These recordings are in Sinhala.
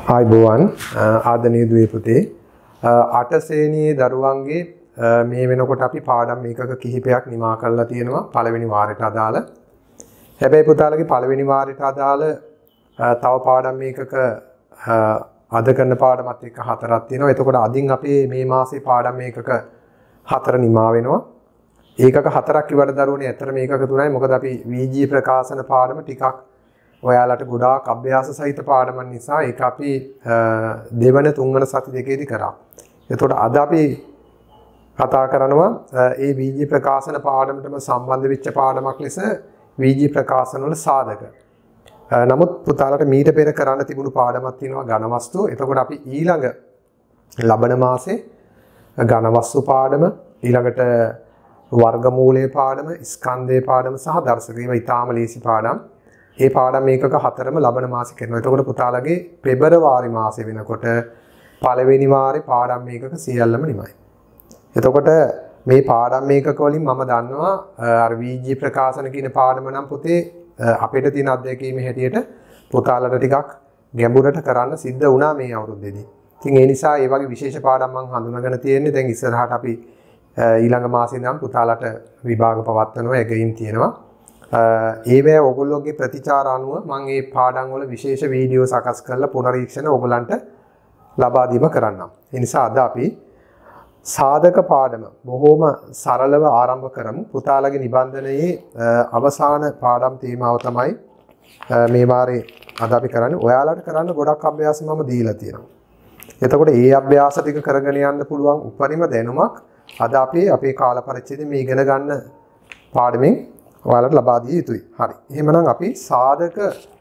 ආයුබෝවන් ආදරණීය දුවේ පුතේ 8 ශ්‍රේණියේ දරුවන්ගේ මේ වෙනකොට අපි පාඩම් එකක කිහිපයක් නිමා කරලා තියෙනවා පළවෙනි වාරයට අදාළ. හැබැයි පුතාලගේ පළවෙනි වාරයට අදාළ තව පාඩම් එකක අද කරන පාඩමත් එක්ක 4ක් තියෙනවා. එතකොට අදින් අපේ මේ මාසේ පාඩම් එකක 4 නිමා වෙනවා. ඒකක 4ක් ඉවර දරුවනේ ඇත්තට මේකක 3යි. මොකද අපි VG ප්‍රකාශන පාඩම ටිකක් ඔයාලට ගොඩාක් අභ්‍යාස සහිත පාඩමක් නිසා ඒක අපි දෙවන තුන්වන සති දෙකේදී කරා. එතකොට අද අපි කතා කරනවා ඒ VG ප්‍රකාශන පාඩමටම සම්බන්ධ වෙච්ච පාඩමක් ලෙස VG ප්‍රකාශන වල සාධක. නමුත් පුතාලට මීට පෙර කරන්න තිබුණු පාඩමක් තියෙනවා ඝන වස්තු. එතකොට අපි ඊළඟ ලබන මාසේ ඝන වස්තු පාඩම ඊළඟට වර්ගමූලයේ පාඩම, ස්කන්ධයේ පාඩම සහ දර්ශක ඒවා ඊටාම ලේසි පාඩම්. මේ පාඩම් එකක 4ම ලබන මාසේ කරනවා. එතකොට පුතාලගේ පෙබරවාරි මාසේ වෙනකොට පළවෙනි වාරේ පාඩම් එකක සියල්ලම නිමයි. එතකොට මේ පාඩම් එකක වලින් මම දන්නවා අර VG ප්‍රකාශන කියන පාඩම නම් පුතේ අපිට තියෙන අත්දැකීමේ හැටියට පුතාලට ටිකක් ගැඹුරට කරන්න සිද්ධ වුණා මේ අවුරුද්දේදී. ඉතින් ඒ නිසා මේ වගේ විශේෂ පාඩම් මම හඳුනාගෙන තියෙන්නේ. දැන් ඉස්සරහට අපි ඊළඟ මාසේ නම් පුතාලට විභාග පවත්වනවා, එගයින් තියෙනවා. ඒවැ ඔයගොල්ලෝගේ ප්‍රතිචාර අනුව මම මේ පාඩම් වල විශේෂ වීඩියෝ සකස් කරලා පුනරීක්ෂණ ඔයගලන්ට ලබා දීම කරන්නම්. ඒ නිසා අද අපි සාධක පාඩම බොහොම සරලව ආරම්භ කරමු. පුතාලගේ නිබන්ධනයේ අවසාන පාඩම් තේමාව තමයි මේ වාරේ අද අපි කරන්නේ. ඔයාලට කරන්න ගොඩක් අභ්‍යාස මම දීලා තියෙනවා. එතකොට මේ අභ්‍යාස ටික කරගෙන යන්න පුළුවන් උපරිම දැනුමක් අද අපි අපේ කාල පරිච්ඡේදයේ මේ ඉගෙන ගන්න පාඩමෙන් ඔයාලට ලබා දිය යුතුයි. හරි. එහෙමනම් අපි සාධක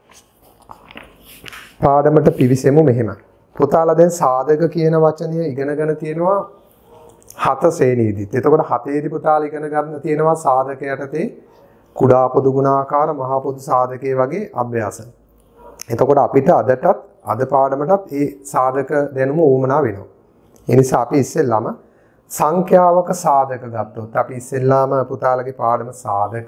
පාඩමට පිවිසෙමු මෙහෙම. පුතාලා දැන් සාධක කියන වචනය ඉගෙනගෙන තියෙනවා 7 ශ්‍රේණියේදීත්. එතකොට 7ේදී පුතාලා ඉගෙන ගන්න තියෙනවා සාධක යටතේ කුඩා පොදු ගුණාකාර මහා පොදු සාධකයේ වගේ අභ්‍යාස. එතකොට අපිට අද පාඩමටත් මේ සාධක දැනුම උවමනා වෙනවා. ඒ නිසා අපි ඉස්සෙල්ලාම සංඛ්‍යාවක සාධක ගත්තොත් අපි ඉස්සෙල්ලාම පුතාලගේ පාඩම සාධක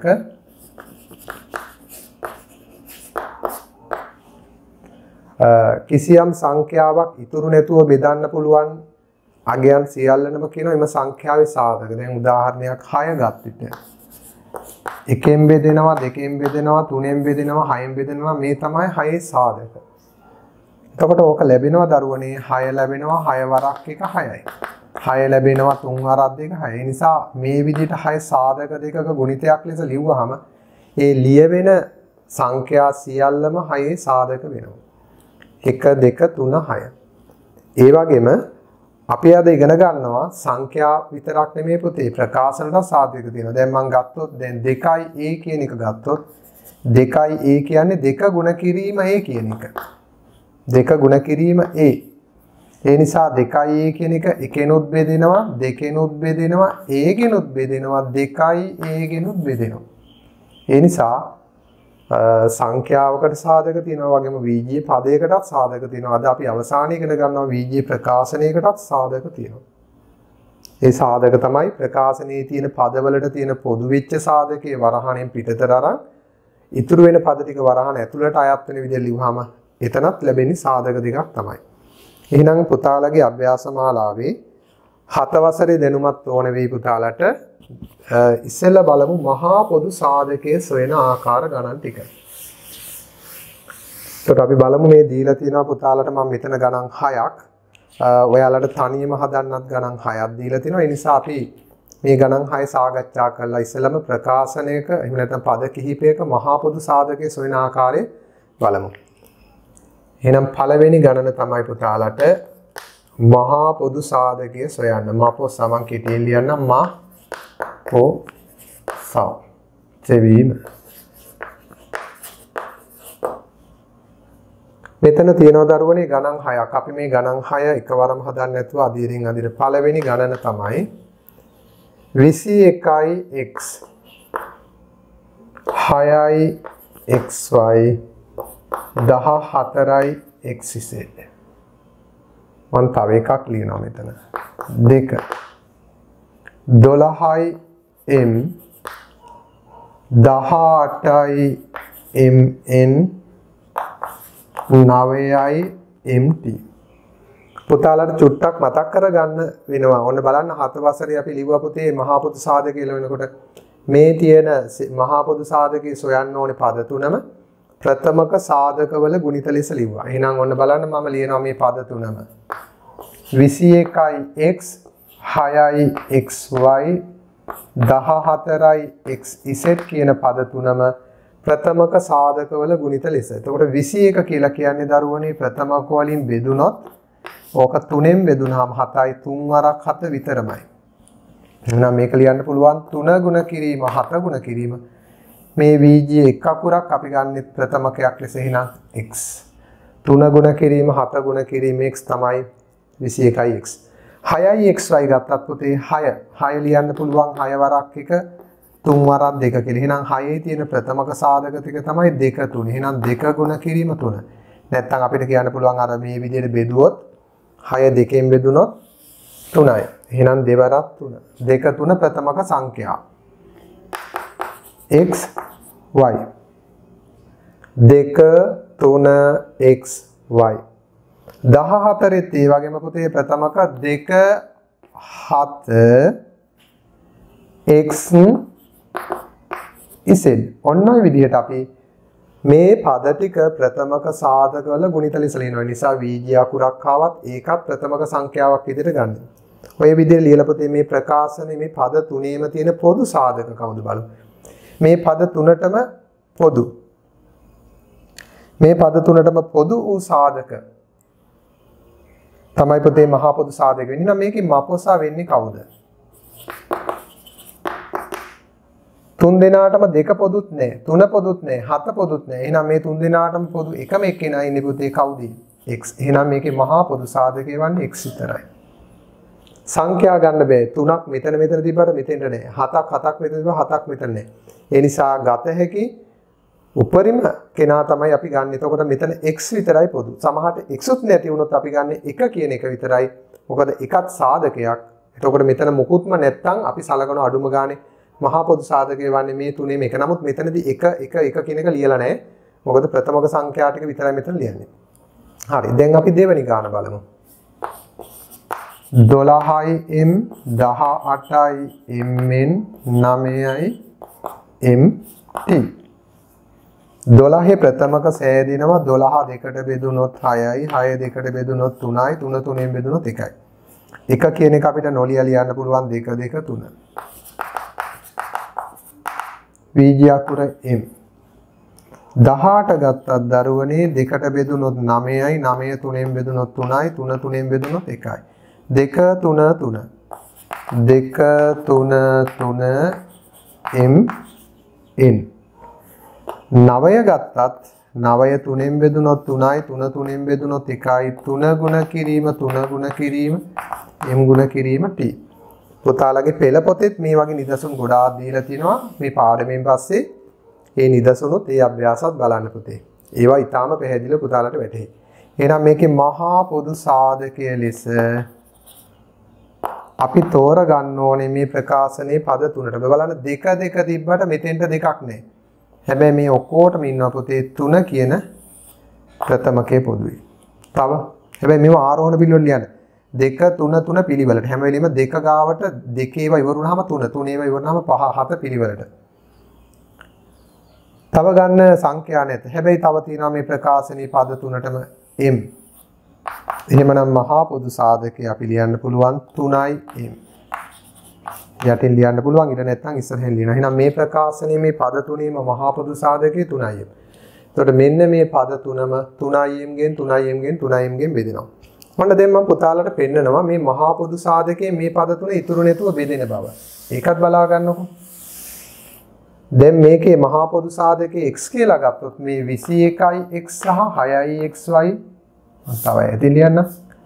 කිසියම් සංඛ්‍යාවක් ඉතුරු නැතුව බෙදන්න පුළුවන් අගයන් සියල්ලනම කියනවා එම සංඛ්‍යාවේ සාධක. දැන් උදාහරණයක් 6 ගත්ත විට 1ෙන් බෙදෙනවා, 2ෙන් බෙදෙනවා, 3ෙන් බෙදෙනවා, 6ෙන් බෙදෙනවා මේ තමයි 6 සාධක. එතකොට ඕක ලැබෙනවා දරුවනේ 6 ලැබෙනවා 6 වරක් එක 6යි. 6 ලැබෙනවා 3 වරක් දෙක 6. ඒ නිසා මේ විදිහට 6 සාධක දෙකක ගුණිතයක් ලෙස ලිව්වහම ඒ ලියවෙන සංඛ්‍යා සියල්ලම 6 සාධක වෙනවා. 1 2 3 6. ඒ වගේම අපි අද ඉගෙන ගන්නවා සංඛ්‍යා විතරක් නෙමෙයි පුතේ ප්‍රකාශනට සාධක තියෙනවා. දැන් මම ගත්තොත් දැන් 2a කියන එක ගත්තොත් 2a කියන්නේ 2 ගුණ කිරීම a කියන එක. 2 ගුණ කිරීම a. ඒ නිසා 2a කියන එක 1ෙනුත් බෙදෙනවා 2ෙනුත් බෙදෙනවා a ගෙනුත් බෙදෙනවා 2a ගෙනුත් බෙදෙනවා. ඒ නිසා සංඛ්‍යාවකට සාධක තියෙනවා වගේම VG පදයකටත් සාධක තියෙනවා. අද අපි අවසානයේ ඉගෙන ගන්නවා VG ප්‍රකාශනයකටත් සාධක තියෙනවා. ඒ සාධක තමයි ප්‍රකාශනයේ තියෙන පදවලට තියෙන පොදු වෙච්ච සාධකයේ වරහණෙන් පිටතට අරන් ඉතුරු වෙන පද ටික වරහණ ඇතුළට අයත් වෙන විදිහ ලිව්වම එතනත් ලැබෙන්නේ සාධක දෙකක් තමයි. එහෙනම් පුතාලගේ අභ්‍යාස මාලාවේ 7 වසරේ දැනුමත් ඕන වෙයි පුතාලට. ඉස්සෙල්ලා බලමු මහා පොදු සාධකයේ සොයන ආකාර ගණන් ටික. ඒකට අපි බලමු මේ දීලා තියෙනවා පුතාලට මම මෙතන ගණන් 6ක්. ඔයාලට තනියම හදන්නත් ගණන් 6ක් දීලා තියෙනවා. ඒ නිසා අපි මේ ගණන් 6 සාකච්ඡා කරලා ඉස්සෙල්ලාම ප්‍රකාශනයක එහෙම නැත්නම් පද කිහිපයක මහා පොදු සාධකයේ සොයන ආකාරය බලමු. එහෙනම් පළවෙනි ගණන තමයි පුතාලට මහා පොදු සාධකයේ සොයන්න. මපෝ සමන් කෙටියෙන් ලියන්න මා පෝ සා තෙවීම. මෙතන තියෙනවා දරුවනේ ගණන් 6ක්. අපි මේ ගණන් 6 එකවරම හදන්න නැතුව අදියරින් අදින පළවෙනි ගණන තමයි 21x 6යි xy 14යි xz. මම තව එකක් ලියනවා මෙතන. 2 12යි m 18යි mn 9යි mt. පුතාලට චුට්ටක් මතක් කරගන්න වෙනවා. ඔන්න බලන්න 7 වසරේ අපි ලිව්වා පුතේ මහා පොදු සාධක කියලා වෙනකොට මේ තියෙන මහා පොදු සාධකයේ සොයන්න ඕනේ පද තුනම ප්‍රථමක සාධකවල ගුණිත ලෙස ලිව්වා. එහෙනම් ඔන්න බලන්න මම ලියනවා මේ පද තුනම. 21යි x 6යි xy 14යි xz කියන පද තුනම ප්‍රථමක සාධකවල ගුණිත ලෙස. එතකොට 21 කියලා කියන්නේ දරුවනේ ප්‍රථමක වලින් බෙදුනොත් ඕක 3ෙන් බෙදුනහම 7යි 3 වරක් 7 විතරමයි. එහෙනම් මේක ලියන්න පුළුවන් 3 ගුණ කිරීම 7 ගුණ කිරීම. මේ VG එක අකුරක් අපි ගන්නෙ ප්‍රථමකයක් ලෙස එහෙනම් x. 3 ගුණ කිරීම 7 ගුණ කිරීම x තමයි 21යි x. 6යි xy ගත්තත් පුතේ 6 ලියන්න පුළුවන් 6 වරක් 1 3 වරක් 2 කියලා. එහෙනම් 6ේ තියෙන ප්‍රථමක සාධක ටික තමයි 2 3. එහෙනම් 2 ගුණ කිරීම 3. නැත්තම් අපිට කියන්න පුළුවන් අර මේ විදිහට බෙදුවොත් 6 2ෙන් බෙදුනොත් 3යි. එහෙනම් දෙවරක් 3. 2 3 ප්‍රථමක සංඛ්‍යා. x y 2 3 x y 14ත් ඒ වගේම පුතේ ප්‍රථමක 2 7 x z. ඔන්න ඔය විදිහට අපි මේ පද ටික ප්‍රථමක සාධකවල ගුණිත ලෙස ලියනවා. නිසා VG අකුරක් ආවත් ඒකත් ප්‍රථමක සංඛ්‍යාවක් විදිහට ගන්න. ඔය විදිහට ලියලා පුතේ මේ ප්‍රකාශනයේ මේ පද තුනේම තියෙන පොදු සාධක කවුද බලමු. මේ පද තුනටම පොදු. මේ පද තුනටම පොදු වූ සාධක තමයි පුතේ මහා පොදු සාධක වෙන්නේ. නම් මේකේ මපොසා වෙන්නේ කවුද? තුන් දෙනාටම දෙක පොදුත් නැහැ, තුන පොදුත් නැහැ, හත පොදුත් නැහැ. එහෙනම් මේ තුන් දෙනාටම පොදු එකම එක්කෙනා ඉන්නේ පුතේ කවුද? x. එහෙනම් මේකේ මහා පොදු සාධකය වන්නේ x විතරයි. සංඛ්‍යා ගන්න බෑ. 3ක් මෙතන තිබ්බට මෙතෙන්ට නැහැ. 7ක් මෙතන තිබ්බ 7ක් මෙතන නැහැ. ඒ නිසා ගත හැකි උපරිම කෙනා තමයි අපි ගන්න. එතකොට මෙතන x විතරයි පොදු. සමහරට x උත් නැති වුණොත් අපි ගන්න 1 කියන එක විතරයි. මොකද එකත් සාධකයක්. එතකොට මෙතන මුකුත්ම නැත්තම් අපි සලකන අඩුම ගානේ මහා පොදු සාධකයේ වන්නේ මේ තුනේම එක. නමුත් මෙතනදී 1 කියන එක ලියලා නැහැ. මොකද ප්‍රථමක සංඛ්‍යා ටික විතරයි මෙතන ලියන්නේ. හරි. දැන් අපි දෙවෙනි ගාන බලමු. 12යි m 18යි mn 9යි mt. 12 ප්‍රථමක සෑදෙනවා 12 දෙකට බෙදුනොත් 6යි 6 දෙකට බෙදුනොත් 3යි 3 3ෙන් බෙදුනොත් 1යි. 1 කියන එක අපිට නොලිය ලියන්න පුළුවන් 2 2 3. VG අකුර m 18 ගත්තත් දරුවනේ දෙකට බෙදුනොත් 9යි 9 3ෙන් බෙදුනොත් 3යි 3 3ෙන් බෙදුනොත් 1යි. 2 3 3 2 3 3 m n 9 ගත්තත් 9 3ෙන් බෙදුනොත් 3යි 3 3ෙන් බෙදුනොත් 1යි 3 ගුණ කිරීම m ගුණ කිරීම t. පුතාලගේ පෙළ පොතේත් මේ වගේ නිදසුන් ගොඩාක් දීලා තිනවා. මේ පාඩමෙන් පස්සේ මේ නිදසුනුත් ඒ අභ්‍යාසත් බලන්න පුතේ. ඒවා ඊටාම පැහැදිලිව පුතාලට වැටහෙයි. එහෙනම් මේකේ මහා පොදු සාධකයේ ලෙස අපි තෝර ගන්න ඕනේ මේ ප්‍රකාශනයේ පද තුනට. බලන්න 2 2 තිබ්බට මෙතෙන්ට දෙකක් නැහැ. හැබැයි මේ ඔක්කොටම ඉන්නවා පුතේ 3 කියන ප්‍රථමකයේ පොදුයි. තව හැබැයි මේව ආරෝහණ පිළිවෙල ලියන්න. 2 3 3 පිළිවෙලට. හැම වෙලෙම 2 ගාවට 2 ඒවා ඉවර වුණාම 3 3 ඒවා ඉවර වුණාම 5 7 පිළිවෙලට. තව ගන්න සංඛ්‍යා නැත. හැබැයි තව තියෙනවා මේ ප්‍රකාශනයේ පද තුනටම m. එහෙමනම් මහා පොදු සාධකය අපි ලියන්න පුළුවන් 3යි m. යටින් ලියන්න පුළුවන් ඊට නැත්නම් ඉස්සරහින් ලියනවා. එහෙනම් මේ ප්‍රකාශනයේ මේ පද තුනේම මහා පොදු සාධකය 3යි m. එතකොට මෙන්න මේ පද තුනම 3යි m ගෙන් 3යි m ගෙන් 3යි m ගෙන් බෙදෙනවා. මොන්න දැන් මම පුතාලට පෙන්නනවා මේ මහා පොදු සාධකයේ මේ පද තුන ඉතුරු නැතුව බෙදෙන බව. ඒකත් බලා ගන්නකො. දැන් මේකේ මහා පොදු සාධකයේ x කියලා ගත්තොත් මේ 21යි x සහ 6යි xy තව ඇති ලියන්න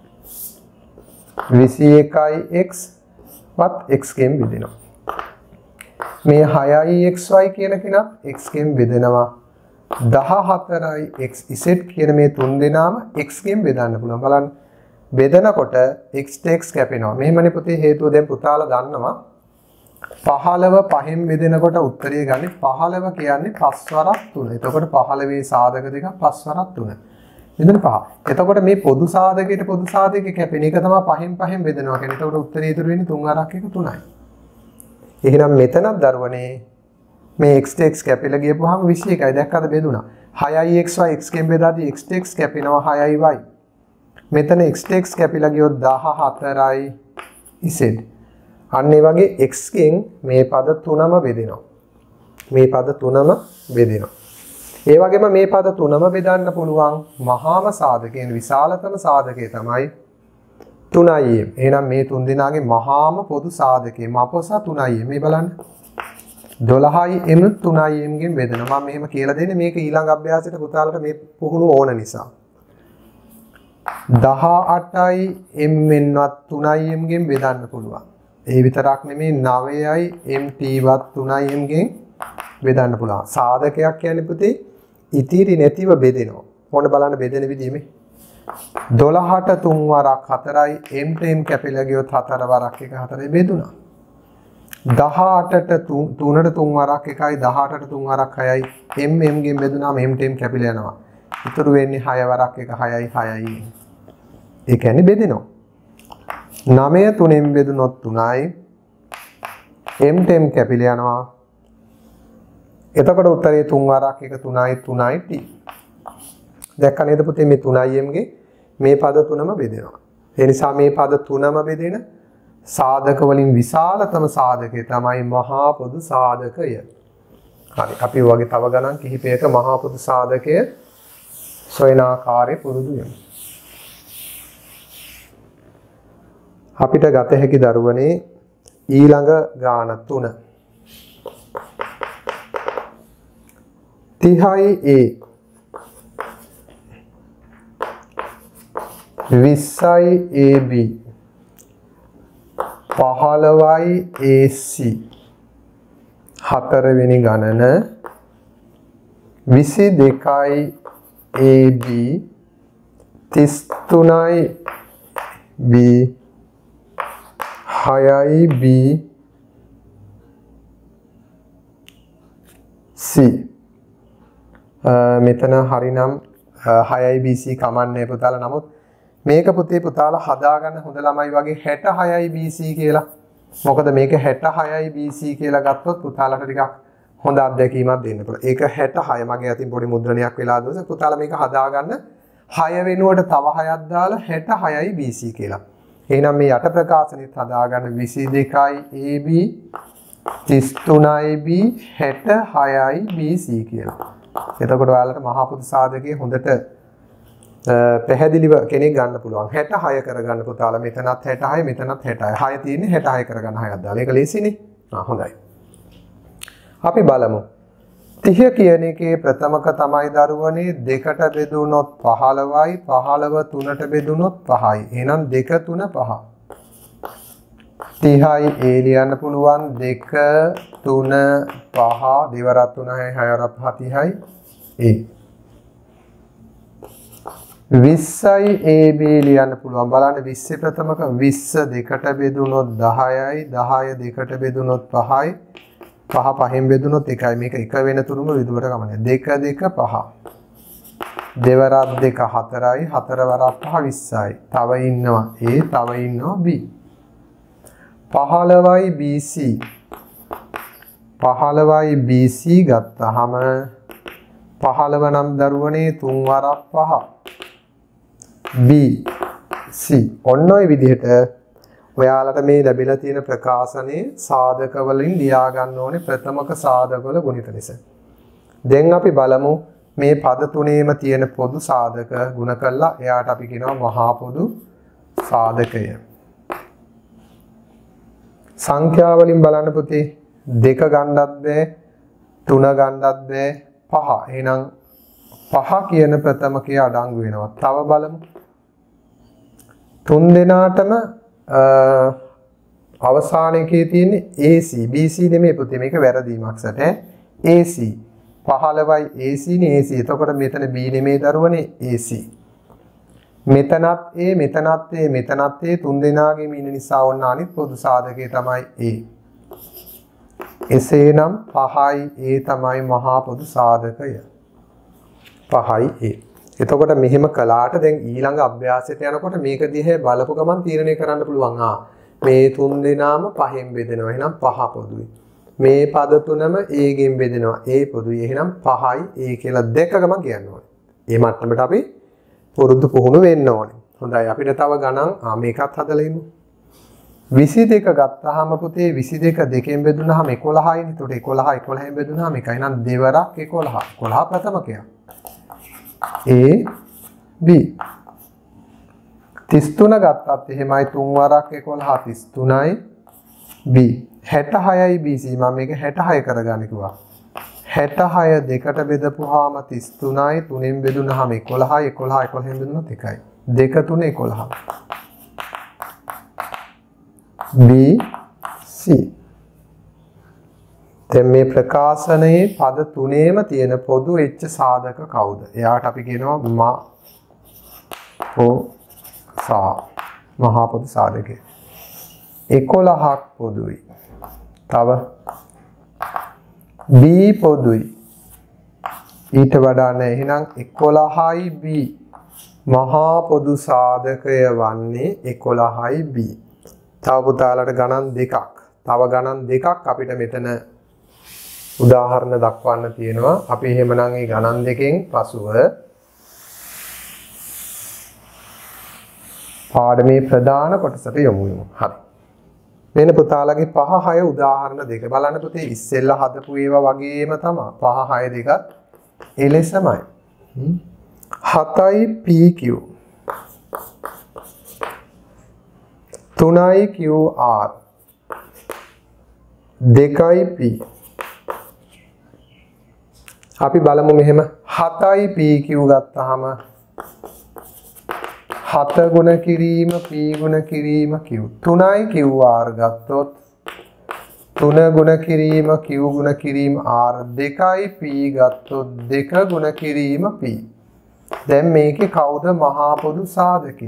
21යි x වත් x ගෙන් බෙදෙනවා. මේ 6යි xy කියන කෙනා x ගෙන් බෙදෙනවා. 14යි xz කියන මේ තුන් දෙනාම x ගෙන් බෙදන්න පුළුවන්. බලන්න බෙදනකොට x x කැපෙනවා. මෙහෙමනේ පුතේ හේතුව දැන් පුතාලා දන්නවා 15 5න් බෙදෙනකොට උත්තරය ගන්නේ 15 කියන්නේ 5 වරක් 3. එතකොට 15 සාධක දෙක 5 වරක් 3. මෙතන 5. එතකොට මේ පොදු සාධකයට පොදු සාධකයේ කැපෙන එක තමයි 5න් 5න් බෙදනවා කියන්නේ. එතකොට උත්තරේ ඉතුරු වෙන්නේ 3 1 3යි. එහෙනම් මෙතනත් දරුවනේ මේ x x කැපිලා ගියපුවාම 21යි. දැක්කද බෙදුණා. 6යි xy x ගෙන් බෙදාදී x x කැපෙනවා 6යි y. මෙතන x x කැපිලා ගියොත් 14යි z. අන්න ඒ වගේ x ගෙන් මේ පද 3ම බෙදෙනවා. මේ පද 3ම බෙදෙනවා. ඒ වගේම මේ පද 3ම බෙදන්න පුළුවන් මහාම සාධකයෙන් විශාලතම සාධකය තමයි 3i. එහෙනම් මේ තුන් දෙනාගේ මහාම පොදු සාධකය මපොස 3i. මේ බලන්න. 12i m 3i m ගෙන් බෙදෙනවා. මම මෙහෙම කියලා දෙන්නේ මේක ඊළඟ අභ්‍යාසයට පුතාලට මේ පුහුණුව ඕන නිසා. 18i m වෙනවත් 3i m ගෙන් බෙදන්න පුළුවන්. ඒ විතරක් නෙමෙයි 9i m t වත් 3i m ගෙන් බෙදන්න පුළුවන්. සාධකයක් කියන්නේ පුතේ ඉතිරි නැතිව බෙදෙනවා. මොන බලන්න බෙදෙන විදිහ මේ 12ට 3 වරක් 4යි m ට m කැපිලා ගියොත් 4 වරක් 1 4යි බෙදුණා. 18ට 3ට 3 වරක් 1යි 18ට 3 වරක් 6යි m m ගෙන් බෙදුනාම m ට m කැපිලා යනවා. ඉතුරු වෙන්නේ 6 වරක් 1 6යි 6යි. ඒ කියන්නේ බෙදෙනවා. 9 3ෙන් බෙදුනොත් 3යි m ට m කැපිලා යනවා. එතකොට උත්තරේ 3 වරක් 1 3යි 3යි t. දැක්ක නේද පුතේ මේ 3i m ගේ මේ පද තුනම බෙදෙනවා. ඒ නිසා මේ පද තුනම බෙදෙන සාධක වලින් විශාලතම සාධකය තමයි මහා පොදු සාධකය. හරි අපි වගේ තව ගණන් කිහිපයක මහා පොදු සාධකය සොයන ආකාරය පුරුදු වෙමු. අපිට ගත හැකි දරුවනේ ඊළඟ ගාන 3 30i a 20i ab 15i ac 4 වෙනි ගණන 22i ab 33i b 6i b c මෙතන හරිනම් 6i bc කමන්නේ පුතාලා. නමුත් මේක පුතේ පුතාලා හදාගන්න හොඳ ළමයි වගේ 66i bc කියලා. මොකද මේක 66i bc කියලා ගත්තොත් පුතාලට ටිකක් හොඳ අත්දැකීමක් දෙන්න පුළුවන්. ඒක 66 මගේ අතින් පොඩි මුද්‍රණයක් වෙලා දවසේ පුතාලා මේක හදාගන්න 6 වෙනුවට තව 6ක් දාලා 66i bc කියලා. එහෙනම් මේ යට ප්‍රකාශනෙත් හදාගන්න 22i ab 33i b 66i bc කියලා. එතකොට ඔයාලට මහා පොදු සාධකයේ හොඳට පැහැදිලිව කෙනෙක් ගන්න පුළුවන්. 66 කරගන්න පුතාලා මෙතනත් 66 මෙතනත් 66. 6 තියෙන්නේ 66 කරගන්න 6ක් දාලා. ඒක ලේසිනේ. හොඳයි. අපි බලමු. 30 කියන එකේ ප්‍රථමක තමයි දරුවනේ 2ට බෙදුනොත් 15යි 15 3ට බෙදුනොත් 5යි. එහෙනම් 2 3 5. 30යි a ලියන්න පුළුවන් 2 3 5 දෙවරක් 3යි 6 වරක් 30යි a. 20යි ab ලියන්න පුළුවන්. බලන්න 20 ප්‍රථමක 20 2ට බෙදුනොත් 10යි 10 2ට බෙදුනොත් 5යි 5 5න් බෙදුනොත් 1යි. මේක එක වෙන තුරුම විදුවට ගමනේ 2 2 5 දෙවරක් 2 4යි 4 වරක් 5 20යි. තව ඉන්නවා a තව ඉන්නවා b. 15යි bc 15යි bc ගත්තාම 15 නම් දරුවනේ 3 වරක් 5 b c. ඔන්න ඔය විදිහට ඔයාලට මේ ලැබිලා තියෙන ප්‍රකාශනයේ සාධක වලින් ලියා ගන්න ඕනේ ප්‍රථමක සාධක වල ගුණිත ලෙස. දැන් අපි බලමු මේ පද තුනේම තියෙන පොදු සාධක ගුණ කළා එයාට අපි කියනවා මහා පොදු සාධකය. සංඛ්‍යා වලින් බලන්න පුතේ 2 ගන්නත් බෑ 3 ගන්නත් බෑ 5. එහෙනම් 5 කියන ප්‍රථමකයේ අඩංගු වෙනවා. තව බලමු. 3 දෙනාටම අවසානයේ තියෙන්නේ AC BC නෙමෙයි පුතේ මේක වැරදීමක් සට AC 15යි AC නේ AC. එතකොට මෙතන B නෙමෙයි දරුවනේ AC. මෙතනත් A මෙතනත් A මෙතනත් A තුන් දෙනාගේම ඉන්න නිසා වුණ අනිත් පොදු සාධකය තමයි A. එසේනම් 5යි A තමයි මහා පොදු සාධකය. 5යි A. එතකොට මෙහෙම කළාට දැන් ඊළඟ අභ්‍යාසයට යනකොට මේක දිහා බලපු ගමන් තීරණය කරන්න පුළුවන්. මේ තුන් දෙනාම පහෙන් බෙදෙනවා. එහෙනම් පහ පොදුයි. මේ පද තුනම ඒගෙන් බෙදෙනවා. ඒ පොදුයි. එහෙනම් 5යි ඒ කියලා දෙක ගමන් කියන්න ඕනේ. මේ මට්ටමට අපි පුරුදු පුහුණු වෙන්න ඕනේ. හොඳයි අපිට තව ගණන් මේකත් හදලා ඉමු. 22 ගත්තාම පුතේ 22 දෙකෙන් බෙදුනහම 11යිනේ. එතකොට 11 11ෙන් බෙදුනහම එකයි. එහෙනම් දෙවරක් 11. 11 ප්‍රථමකයක්. A B 33 ගත්තත් එහෙමයි 3 වරක් 11 33යි B 66යි BC මම මේක 66 කරගන්න කිව්වා 66 දෙකට බෙදපුවාම 33යි 3ෙන් බෙදුනහම 11යි 11ෙන් බෙදුනොත් 1යි 2 3 11 B C දැන් මේ ප්‍රකාශනයේ පද තුනේම තියෙන පොදු වෙච්ච සාධක කවුද? එයාට අපි කියනවා මහා පොදු සාධකය. 11ක් පොදුයි. තව B පොදුයි. ඊට වඩා නැහැ. එහෙනම් 11යි B මහා පොදු සාධකය වන්නේ 11යි B. තව පුතාලට ගණන් දෙකක්. තව ගණන් දෙකක් අපිට මෙතන උදාහරණ දක්වන්න තියෙනවා. අපි එහෙමනම් මේ ගණන් දෙකෙන් පසුව පාඩමේ ප්‍රධාන කොටසට යමු. හරි. මෙන්න පුතාලගේ 5 6 උදාහරණ දෙක බලන්න පුතේ ඉස්සෙල්ලා හදපු ඒවා වගේම තමයි 5 6 දෙකත් එලෙසමයි. 7යි PQ 3යි QR 2යි P අපි බලමු මෙහෙම 7යි PQ ගත්තාම 7 ගුණ කිරීම P ගුණ කිරීම Q 3යි QR ගත්තොත් 3 ගුණ කිරීම Q ගුණ කිරීම R 2යි P ගත්තොත් 2 ගුණ කිරීම P දැන් මේකේ කවුද මහා පොදු සාධකය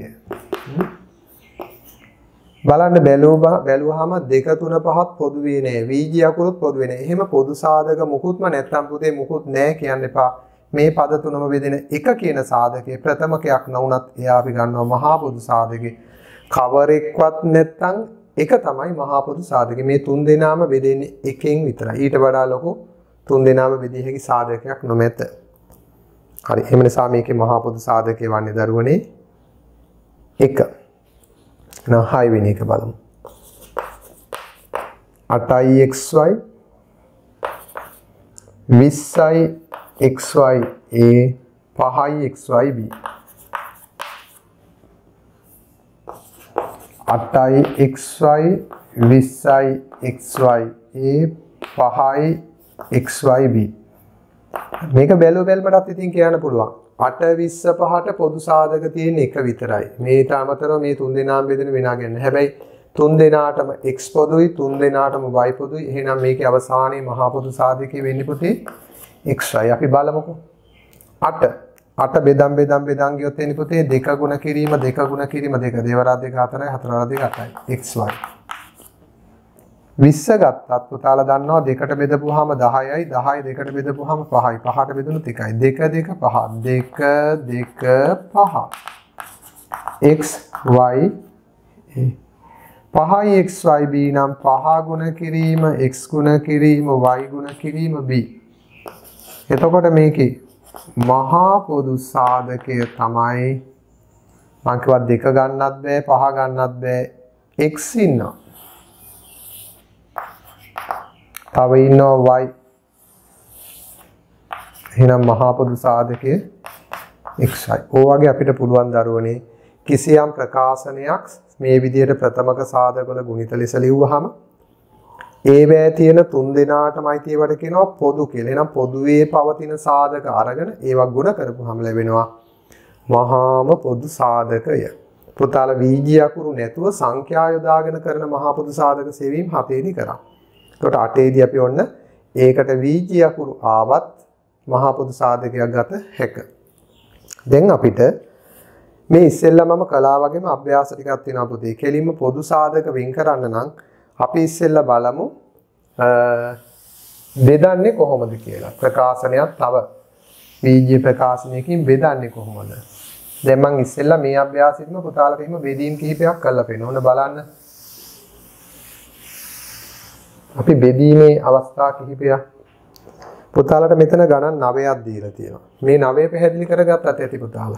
බලන්න බැලුවාම 2 3 5ත් පොදු වෙන්නේ නැහැ. VG අකුරුත් පොදු වෙන්නේ නැහැ. එහෙම පොදු සාධක මුකුත්ම නැත්තම් පුතේ මුකුත් නැහැ කියන්න එපා. මේ පද තුනම බෙදෙන එක කියන සාධකයේ ප්‍රථමකයක් නොවුනත් එයා අපි ගන්නවා මහා පොදු සාධකේ. කවරෙක්වත් නැත්තම් එක තමයි මහා පොදු සාධකේ. මේ තුන් දෙනාම බෙදෙන්නේ එකෙන් විතරයි. ඊට වඩා ලොකු තුන් දෙනාම බෙදිය හැකි සාධකයක් නොමැත. හරි. එහෙම නිසා මේකේ මහා පොදු සාධකේ වන්නේ දරුවනේ 1. Now 6 වෙනි එක බලමු. 8යි xy 20යි xy a 5යි xy b 8යි xy 20යි xy a 5යි xy b මේක බැලුවටත් ඉතින් කියන්න පුළුවන් 8 20 5ට පොදු සාධක තියෙන එක විතරයි. මේ තාමතරව මේ තුන් දෙනාම බෙදෙන වෙනා ගන්න. හැබැයි තුන් දෙනාටම x පොදුයි තුන් දෙනාටම y පොදුයි. එහෙනම් මේකේ අවසානයේ මහා පොදු සාධකය වෙන්නේ පුතේ xy. අපි බලමුකෝ. 8 බෙදම් ගියොත් එන්නේ පුතේ 2 ගුණ කිරීම 2 ගුණ කිරීම 2 දෙවරක් 2 4යි 4 2 8යි xy. 20 ගත්තත් පුතාලා දන්නවා දෙකට බෙදපුවාම 10යි 10 දෙකට බෙදපුවාම 5යි 5ට බෙදුනොත් 1යි 2 2 5 2 2 5 x y 5යි xy b නම් 5 ගුණ කිරීම x ගුණ කිරීම y ගුණ කිරීම b. එතකොට මේකේ මහා පොදු සාධකය තමයි මම කිව්වා 2 ගන්නත් බෑ 5 ගන්නත් බෑ x ඉන්නවා. තව ඉන්නවා y. එහෙනම් මහා පොදු සාධකය xy. ඕවාගේ අපිට පුළුවන් දරුවනේ කිසියම් ප්‍රකාශනයක් මේ විදිහට ප්‍රථමක සාධකවල ගුණිත ලෙස ලිව්වහම ඒවැය තියෙන තුන් දෙනාටමයි තියෙවට කියනවා පොදු කියලා. එහෙනම් පොදුවේ පවතින සාධක අරගෙන ඒවා ගුණ කරපුවාම ලැබෙනවා මහාම පොදු සාධකය. පුතාලා VG අකුරු නැතුව සංඛ්‍යා යොදාගෙන කරන මහා පොදු සාධක සෙවීම 7 දී කරා. එතකොට 8 දී අපි ඔන්න ඒකට VG අකුරු ආවත් මහා පොදු සාධකයක් ගත හැකියි. දැන් අපිට මේ ඉස්සෙල්ලා මම කළා වගේම අභ්‍යාස ටිකක් තියෙනවා පුතේ. කෙලින්ම පොදු සාධක වෙන් කරන්න නම් අපි ඉස්සෙල්ලා බලමු බෙදන්නේ කොහොමද කියලා. ප්‍රකාශනයක් තව බීජ ප්‍රකාශනයකින් බෙදන්නේ කොහොමද? දැන් මම ඉස්සෙල්ලා මේ අභ්‍යාසෙදිම පුතාලට එහෙම බෙදීම් කිහිපයක් කරලා පෙන්නන. ඕන බලන්න. අපි බෙදීමේ අවස්ථා කිහිපයක් පුතාලට මෙතන ගණන් 9ක් දීලා තියෙනවා. මේ 9 පැහැදිලි කරගත්තත් ඇති පුතාලා.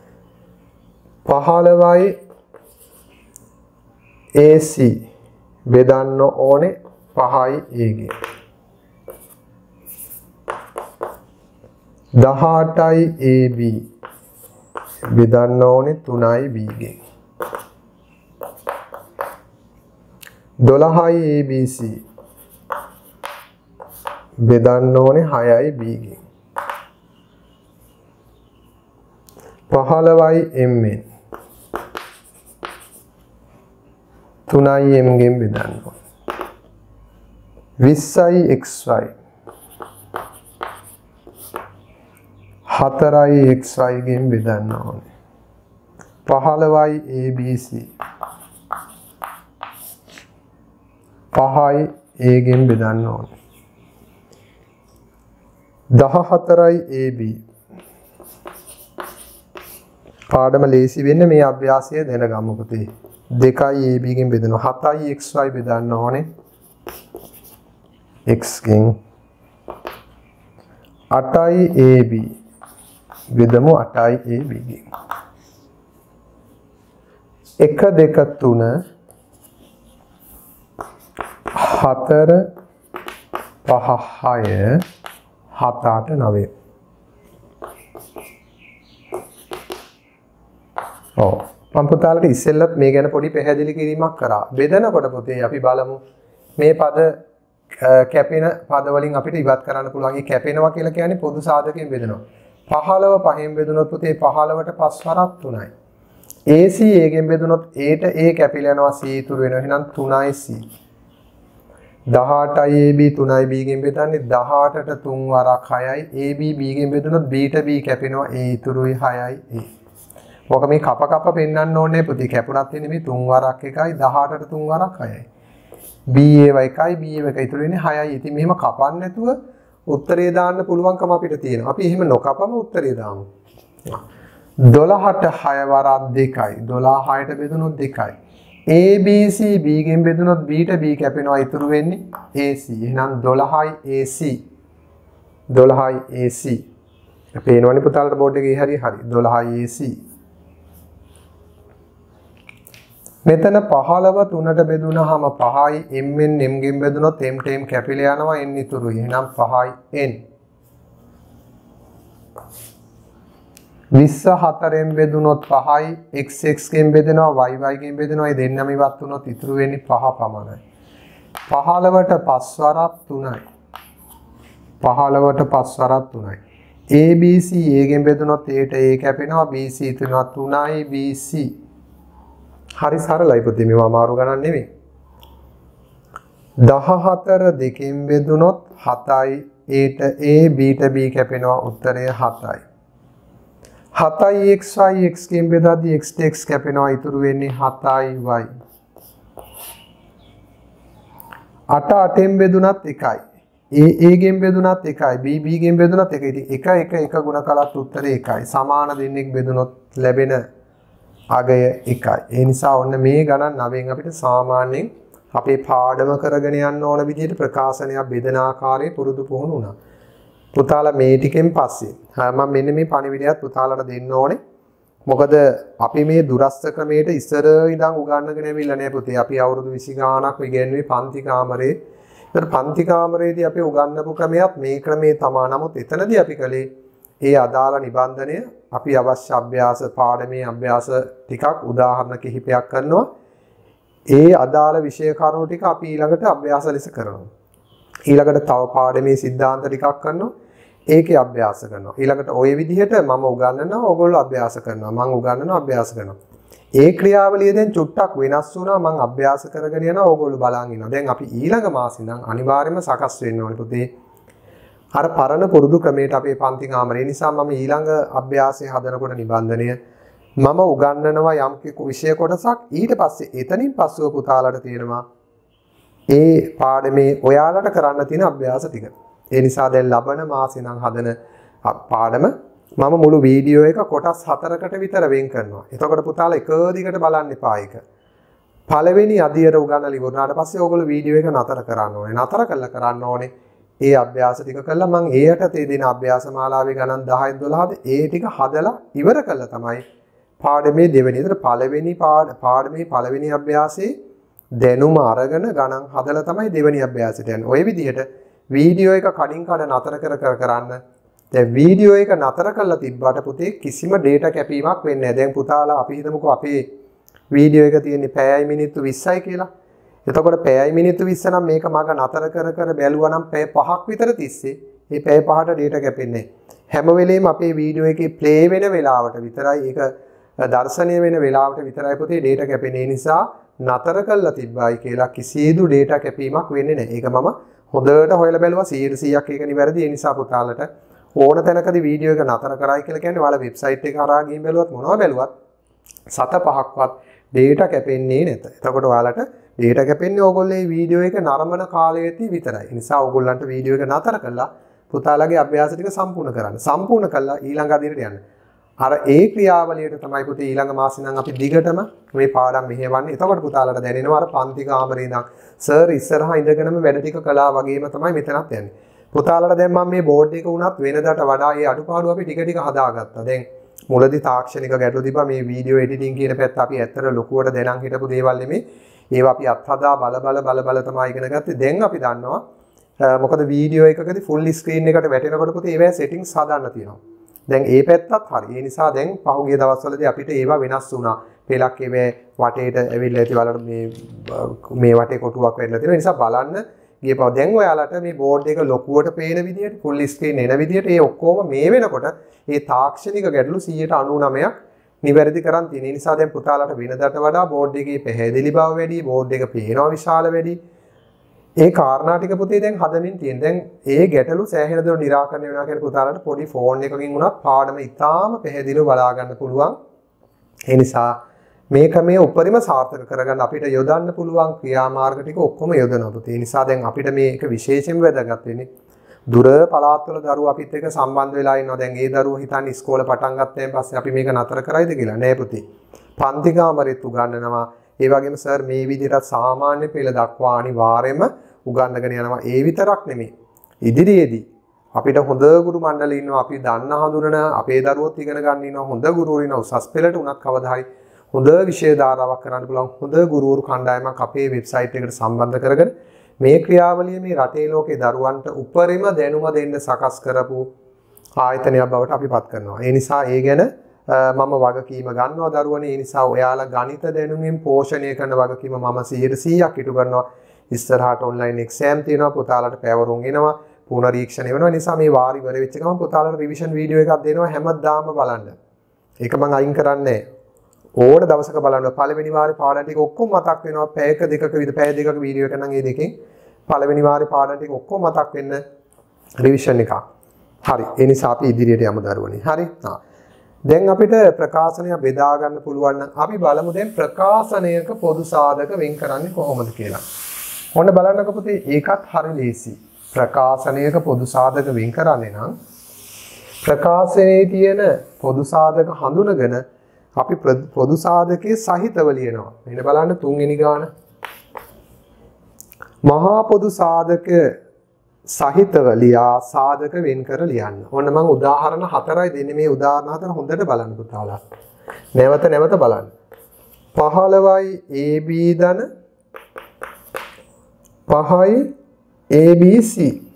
15යි AC බෙදන්න ඕනේ 5යි A ගෙන්. 18යි AB බෙදන්න ඕනේ 3යි B ගෙන්. 12යි ABC බෙදන්න ඕනේ 6යි B ගෙන්. 15යි MN 3යි M ගෙන් බෙදන්න ඕනේ. 20යි XY 4යි XY ගෙන් බෙදන්න ඕනේ. 15යි ABC 5යි A ගෙන් බෙදන්න ඕනේ. 14යි AB පාඩම ලේසි වෙන්න මේ අභ්‍යාසය දැනගමු පුතේ. 2යි AB ගෙන් බෙදනවා. 7යි XY බෙදන්න ඕනේ. X ගෙන් 8යි AB බෙදමු 8යි AB ගෙන්. 1 2 3 4 5 6 7 8 9. ඔව් මම පුතාලට ඉස්සෙල්ලත් මේ ගැන පොඩි පැහැදිලි කිරීමක් කරා. බෙදනකොට පුතේ අපි බලමු මේ පද කැපෙන පද වලින් අපිට ඉවත් කරන්න පුළුවන්. ඒ කැපෙනවා කියලා කියන්නේ පොදු සාධකයෙන් බෙදනවා. 15 5න් බෙදුනොත් පුතේ 15ට 5 වරක් 3යි. AC A ගෙන් බෙදුනොත් A ට A කැපිලා යනවා C ඉතුරු වෙනවා. එහෙනම් 3යි C. 18යි AB 3යි B ගෙන් බෙදන්නේ 18ට 3 වරක් 6යි. AB B ගෙන් බෙදුනොත් B ට B කැපෙනවා. A ඉතුරුයි 6යි A. ඔක මේ කප පෙන්නන්න ඕනේ පුතේ. කැපුණත් එන්නේ මේ 3 වරක් 1යි 18ට 3 වරක් 6යි. B ඒව 1යි B ඒව 1 ඉතුරු වෙන්නේ 6යි. ඉතින් මෙහෙම කපන්න නැතුව උත්තරේ දාන්න පුළුවන්කම අපිට තියෙනවා. අපි එහෙම නොකපම උත්තරේ දාමු. 12ට 6 වරක් 2යි. 12 6ට බෙදුනොත් 2යි. ABC B ගෙන් බෙදුනොත් B ට B කැපෙනවා. ඉතුරු වෙන්නේ AC. එහෙනම් 12යි AC. 12යි AC. පේනවනේ පුතාලට බෝඩ් එකේ හරි 12යි AC. මෙතන 15 3ට බෙදුනහම 5යි M M ගෙන් බෙදුනොත් M ට M කැපිලා යනවා N ඉතුරුයි. එහෙනම් 5යි N. 24න් බෙදුනොත් 5යි X ගෙන් බෙදෙනවා Y ගෙන් බෙදෙනවා. ඒ දෙන්නම ඉවත් වුණොත් ඉතුරු වෙන්නේ 5 පමණයි. 15ට 5 වරක් 3යි. 15ට 5 වරක් 3යි. ABC A ගෙන් බෙදුනොත් A ට A කැපෙනවා. BC ඉතුරු වෙනවා 3යි BC. හරි සරලයි පුතේ. මේවා අමාරු ගණන් නෙමෙයි. 14 2කින් බෙදුනොත් 7යි A ට A B ට B කැපෙනවා. උත්තරය 7යි. 7යි XY X ගෙන් බෙදද්දී X ට X කැපෙනවා. ඉතුරු වෙන්නේ 7යි Y. 8 8න් බෙදුනත් 1යි. A ගෙන් බෙදුනත් 1යි. B B ගෙන් බෙදුනත් 1යි. ඉතින් 1 1 1 ගුණ කළත් උත්තරේ 1යි. සමාන දෙන්නෙක් බෙදුනොත් ලැබෙන අගය 1යි. ඒ නිසා ඔන්න මේ ගණන් 9න් අපිට සාමාන්‍යයෙන් අපේ පාඩම කරගෙන යන්න ඕන විදිහට ප්‍රකාශනයක් බෙදන ආකාරය පුරුදු පුහුණු වුණා. පුතාලා මේ ටිකෙන් පස්සේ මම මෙන්න මේ පණිවිඩයත් පුතාලට දෙන්න ඕනේ. මොකද අපි මේ දුරස්ත ක්‍රමයට ඉස්සර ඉඳන් උගන්වගෙන ඇවිල්ලා නෑ පුතේ. අපි අවුරුදු 20 ගාණක් ඉගෙනුවේ පන්ති කාමරේ. ඒතර පන්ති කාමරේදී අපි උගන්වපු ක්‍රමයක් මේ ක්‍රමේ තමයි. නමුත් එතනදී අපි කලේ ඒ අදාළ නිබන්ධනය අපි අවශ්‍ය අභ්‍යාස පාඩමේ අභ්‍යාස ටිකක් උදාහරණ කිහිපයක් කරනවා. ඒ අදාළ විෂය කරුණු ටික අපි ඊළඟට අභ්‍යාස ලෙස කරනවා. ඊළඟට තව පාඩමේ સિદ્ધාන්ත ටිකක් කරනවා. ඒකේ අභ්‍යාස කරනවා. ඊළඟට ওই විදිහට මම උගන්වනවා, ඕගොල්ලෝ අභ්‍යාස කරනවා. මම උගන්වනවා, අභ්‍යාස කරනවා. ඒ ක්‍රියාවලිය දැන් චුට්ටක් වෙනස් වුණා. මම අභ්‍යාස කරගෙන යනවා, ඕගොල්ලෝ බලන් ඉන්නවා. දැන් අපි ඊළඟ මාසෙ ඉඳන් අනිවාර්යයෙන්ම සකස් වෙන්න ඕනේ පුතේ. අර පරණ පුරුදු ක්‍රමයට අපේ පන්ති කාමරේ නිසා මම ඊළඟ අභ්‍යාසය හදනකොට නිබන්ධනය මම උගන්වනවා යම් විෂය කොටසක්. ඊට පස්සේ එතනින් පස්සුව පුතාලට තියෙනවා ඒ පාඩමේ ඔයාලට කරන්න තියෙන අභ්‍යාස ටික. ඒ නිසා දැන් ලබන මාසේ නම් හදන පාඩම මම මුළු වීඩියෝ එක කොටස් 4කට විතර වෙන් කරනවා. එතකොට පුතාලා එක දිගට බලන්න එපා ඒක. පළවෙනි අදියර උගන්වලා ඉවරනාට පස්සේ ඕගොල්ලෝ වීඩියෝ එක නතර කරන්න ඕනේ. නතර කළා කරන්න ඕනේ. ඒ අභ්‍යාස ටික කළා මම ඒකට තේ දෙන අභ්‍යාස මාලාවේ ගණන් 10 12ද ඒ ටික හදලා ඉවර කළා තමයි පාඩමේ දෙවෙනි. ඒතර පළවෙනි පාඩමේ පළවෙනි අභ්‍යාසයේ දැනුම අරගෙන ගණන් හදලා තමයි දෙවෙනි අභ්‍යාසයට යන්නේ. ওই විදිහට වීඩියෝ එක කඩින් කඩ නතර කරන්න. දැන් වීඩියෝ එක නතර කරලා තිබ්බට පුතේ කිසිම data කැපීමක් වෙන්නේ නැහැ. දැන් පුතාලා අපි හිතමුකෝ අපේ වීඩියෝ එක තියෙන්නේ පැයයි මිනිත්තු 20යි කියලා. එතකොට පැයයි මිනිත්තු 20 නම් මේක මග නතර කර බැලුවා නම් පැය 5ක් විතර තිස්සේ මේ පැය 5ට data කැපෙන්නේ හැම වෙලේම අපේ වීඩියෝ එකේ play වෙන වෙලාවට විතරයි ඒක දර්ශනීය වෙන වෙලාවට විතරයි පුතේ data කැපෙන්නේ. නිසා නතර කරලා තිබ්බයි කියලා කිසිදු data කැපීමක් වෙන්නේ නැහැ. ඒක මම හොඳට හොයලා බැලුවා 100%ක් ඒක නිවැරදි. ඒ නිසා පුතාලට ඕන තැනකදී වීඩියෝ එක නතර කරයි කියලා කියන්නේ ඔයාලා වෙබ්සයිට් එක හරහා ගිහින් බැලුවත් මොනවා බැලුවත් සත පහක්වත් data කැපෙන්නේ නැත. එතකොට ඔයාලට data කැපෙන්නේ ඕගොල්ලෝ මේ වීඩියෝ එක නරඹන කාලයේදී විතරයි. ඒ නිසා ඕගොල්ලන්ට වීඩියෝ එක නතර කරලා පුතාලගේ අභ්‍යාස ටික සම්පූර්ණ කරන්න. සම්පූර්ණ කළා ඊළඟ අදියරට යන්න. අර ඒ ක්‍රියාවලියට තමයි පුතේ ඊළඟ මාසේ නම් අපි දිගටම මේ පාඩම් මෙහෙවන්නේ. එතකොට පුතාලට දැනෙනවා අර පන්ති කාමරේ ඉඳන් සර් ඉස්සරහා ඉඳගෙනම වැඩ ටික කළා වගේම තමයි මෙතනත් යන්නේ. පුතාලට දැන් මම මේ බෝඩ් එක උනත් වෙනදාට වඩා ඒ අඩුපාඩු අපි ටික ටික හදාගත්තා. දැන් මුලදී තාක්ෂණික ගැටලු තිබ්බා මේ වීඩියෝ එඩිටින් කියන පැත්ත අපි ඇත්තට ලොකුවට දැනන් හිටපු දේවල් නෙමෙයි. ඒවා අපි අත්හදා බල තමයි ඉගෙන ගත්තේ. දැන් අපි දන්නවා මොකද වීඩියෝ එකකදී ෆුල් ස්ක්‍රීන් එකට වැටෙනකොට පුතේ ඒවා සෙටින්ග්ස් හදාන්න තියෙනවා. දැන් ඒ පැත්තත් හරි. ඒ නිසා දැන් පහුගිය දවස්වලදී අපිට ඒවා වෙනස් වුණා. පෙලක් ඒවේ වටේට ඇවිල්ලා ඇති වලට මේ වටේ කොටුවක් වෙන්න තියෙනවා. ඒ නිසා බලන්න ගියපුවා දැන් ඔයාලට මේ බෝඩ් එක ලොකුවට පේන විදියට ෆුල් ස්ක්‍රීන් එන විදියට ඒ ඔක්කොම මේ වෙනකොට ඒ තාක්ෂණික ගැටලු 99%ක් නිවැරදි කරන් තියෙන. ඒ නිසා දැන් පුතාලට වෙනදාට වඩා බෝඩ් එකේ පැහැදිලි බව වැඩි, බෝඩ් එක පේනවා විශාල වැඩි. ඒ කාරණා ටික පුතේ දැන් හදමින් තියෙන. දැන් ඒ ගැටලු සෑහෙන දේ निराකරණය වෙනවා කියන පුතාලට පොඩි ෆෝන් එකකින් උනත් පාඩම ඉතාම පැහැදිලිව බලා ගන්න පුළුවන්. ඒ නිසා මේක මේ උපරිම සාර්ථක කරගන්න අපිට යොදන්න පුළුවන් ක්‍රියාමාර්ග ටික ඔක්කොම යොදනවා පුතේ. ඒ නිසා දැන් අපිට මේක විශේෂයෙන්ම වැදගත් වෙන්නේ දුර පළාත්වල දරුවෝ අපිත් එක්ක සම්බන්ධ වෙලා ඉන්නවා. දැන් ඒ දරුවෝ හිතන්නේ ඉස්කෝලේ පටන් ගත්තයින් පස්සේ අපි මේක නතර කරයිද කියලා. නෑ පුතේ. පන්ති කාමරෙත් උගන්වනවා. ඒ වගේම සර් මේ විදිහට සාමාන්‍ය පෙළ දක්වා අනිවාර්යයෙන්ම උගන්වගෙන යනවා. ඒ විතරක් නෙමෙයි. ඉදිරියේදී අපිට හොඳ ගුරු මණ්ඩල ඉන්නවා. අපි දන්න හඳුනන අපේ දරුවෝත් ඉගෙන ගන්න ඉන්නවා. හොඳ ගුරුවරු ඉන්නවා. උසස් පෙළට උනත් කවදා හරි හොඳ විෂය ධාරාවක් කරන්න පුළුවන් හොඳ ගුරුවරු කණ්ඩායමක් අපේ වෙබ්සයිට් එකට සම්බන්ධ කරගෙන මේ ක්‍රියාවලිය මේ රටේ ලෝකේ දරුවන්ට උපරිම දැනුම දෙන්න සකස් කරපු ආයතනයක් බවට අපි පත් කරනවා. ඒ නිසා ඒ ගැන මම වගකීම ගන්නවා දරුවනේ. ඒ නිසා ඔයාලා ගණිත දැනුමින් පෝෂණය කරන වගකීම මම 100%ක් ඉටු කරනවා. ඉස්සරහට ඔන්ලයින් එක්සෑම් තියෙනවා. පුතාලට පැවරුම් එනවා. පුනරීක්ෂණය වෙනවා. නිසා මේ වාරි ඉවර වෙච්ච ගමන් පුතාලට රිවිෂන් වීඩියෝ එකක් දෙනවා හැමදාම බලන්න. ඒක මම අයින් කරන්නේ නැහැ. ඕන දවසක බලන්න පළවෙනි වාරේ පාඩම් ටික ඔක්කොම මතක් වෙනවා. පැයක දෙකක විතර පැය දෙකක වීඩියෝ එක නම් ඒ දෙකෙන් පළවෙනි වාරේ පාඩම් ටික ඔක්කොම මතක් වෙන්න රිවිෂන් එකක්. හරි. ඒ නිසා අපි ඉදිරියට යමු දරුවනේ. හරි. දැන් අපිට ප්‍රකාශනය බෙදා ගන්න පුළුවන් නම් අපි බලමු දැන් ප්‍රකාශනයක පොදු සාධක වෙන් කරන්නේ කොහොමද කියලා. ඔන්න බලන්නකො පුතේ ඒකත් හරි ලේසි. ප්‍රකාශනයක පොදු සාධක වෙන් කරන්නේ නම් ප්‍රකාශනයේ තියෙන පොදු සාධක හඳුනගෙන අපි පොදු සාධකයේ සහිතව ලියනවා. මෙන්න බලන්න තුන්වෙනි ගාන. මහා පොදු සාධක සහිතව ලියා සාධක වෙන් කර ලියන්න. ඔන්න මම උදාහරණ 4යි දෙන්නේ. මේ උදාහරණ 4 හොඳට බලන්න පුතාලා. නැවත බලන්න. 15යි AB ධන 5යි ABC.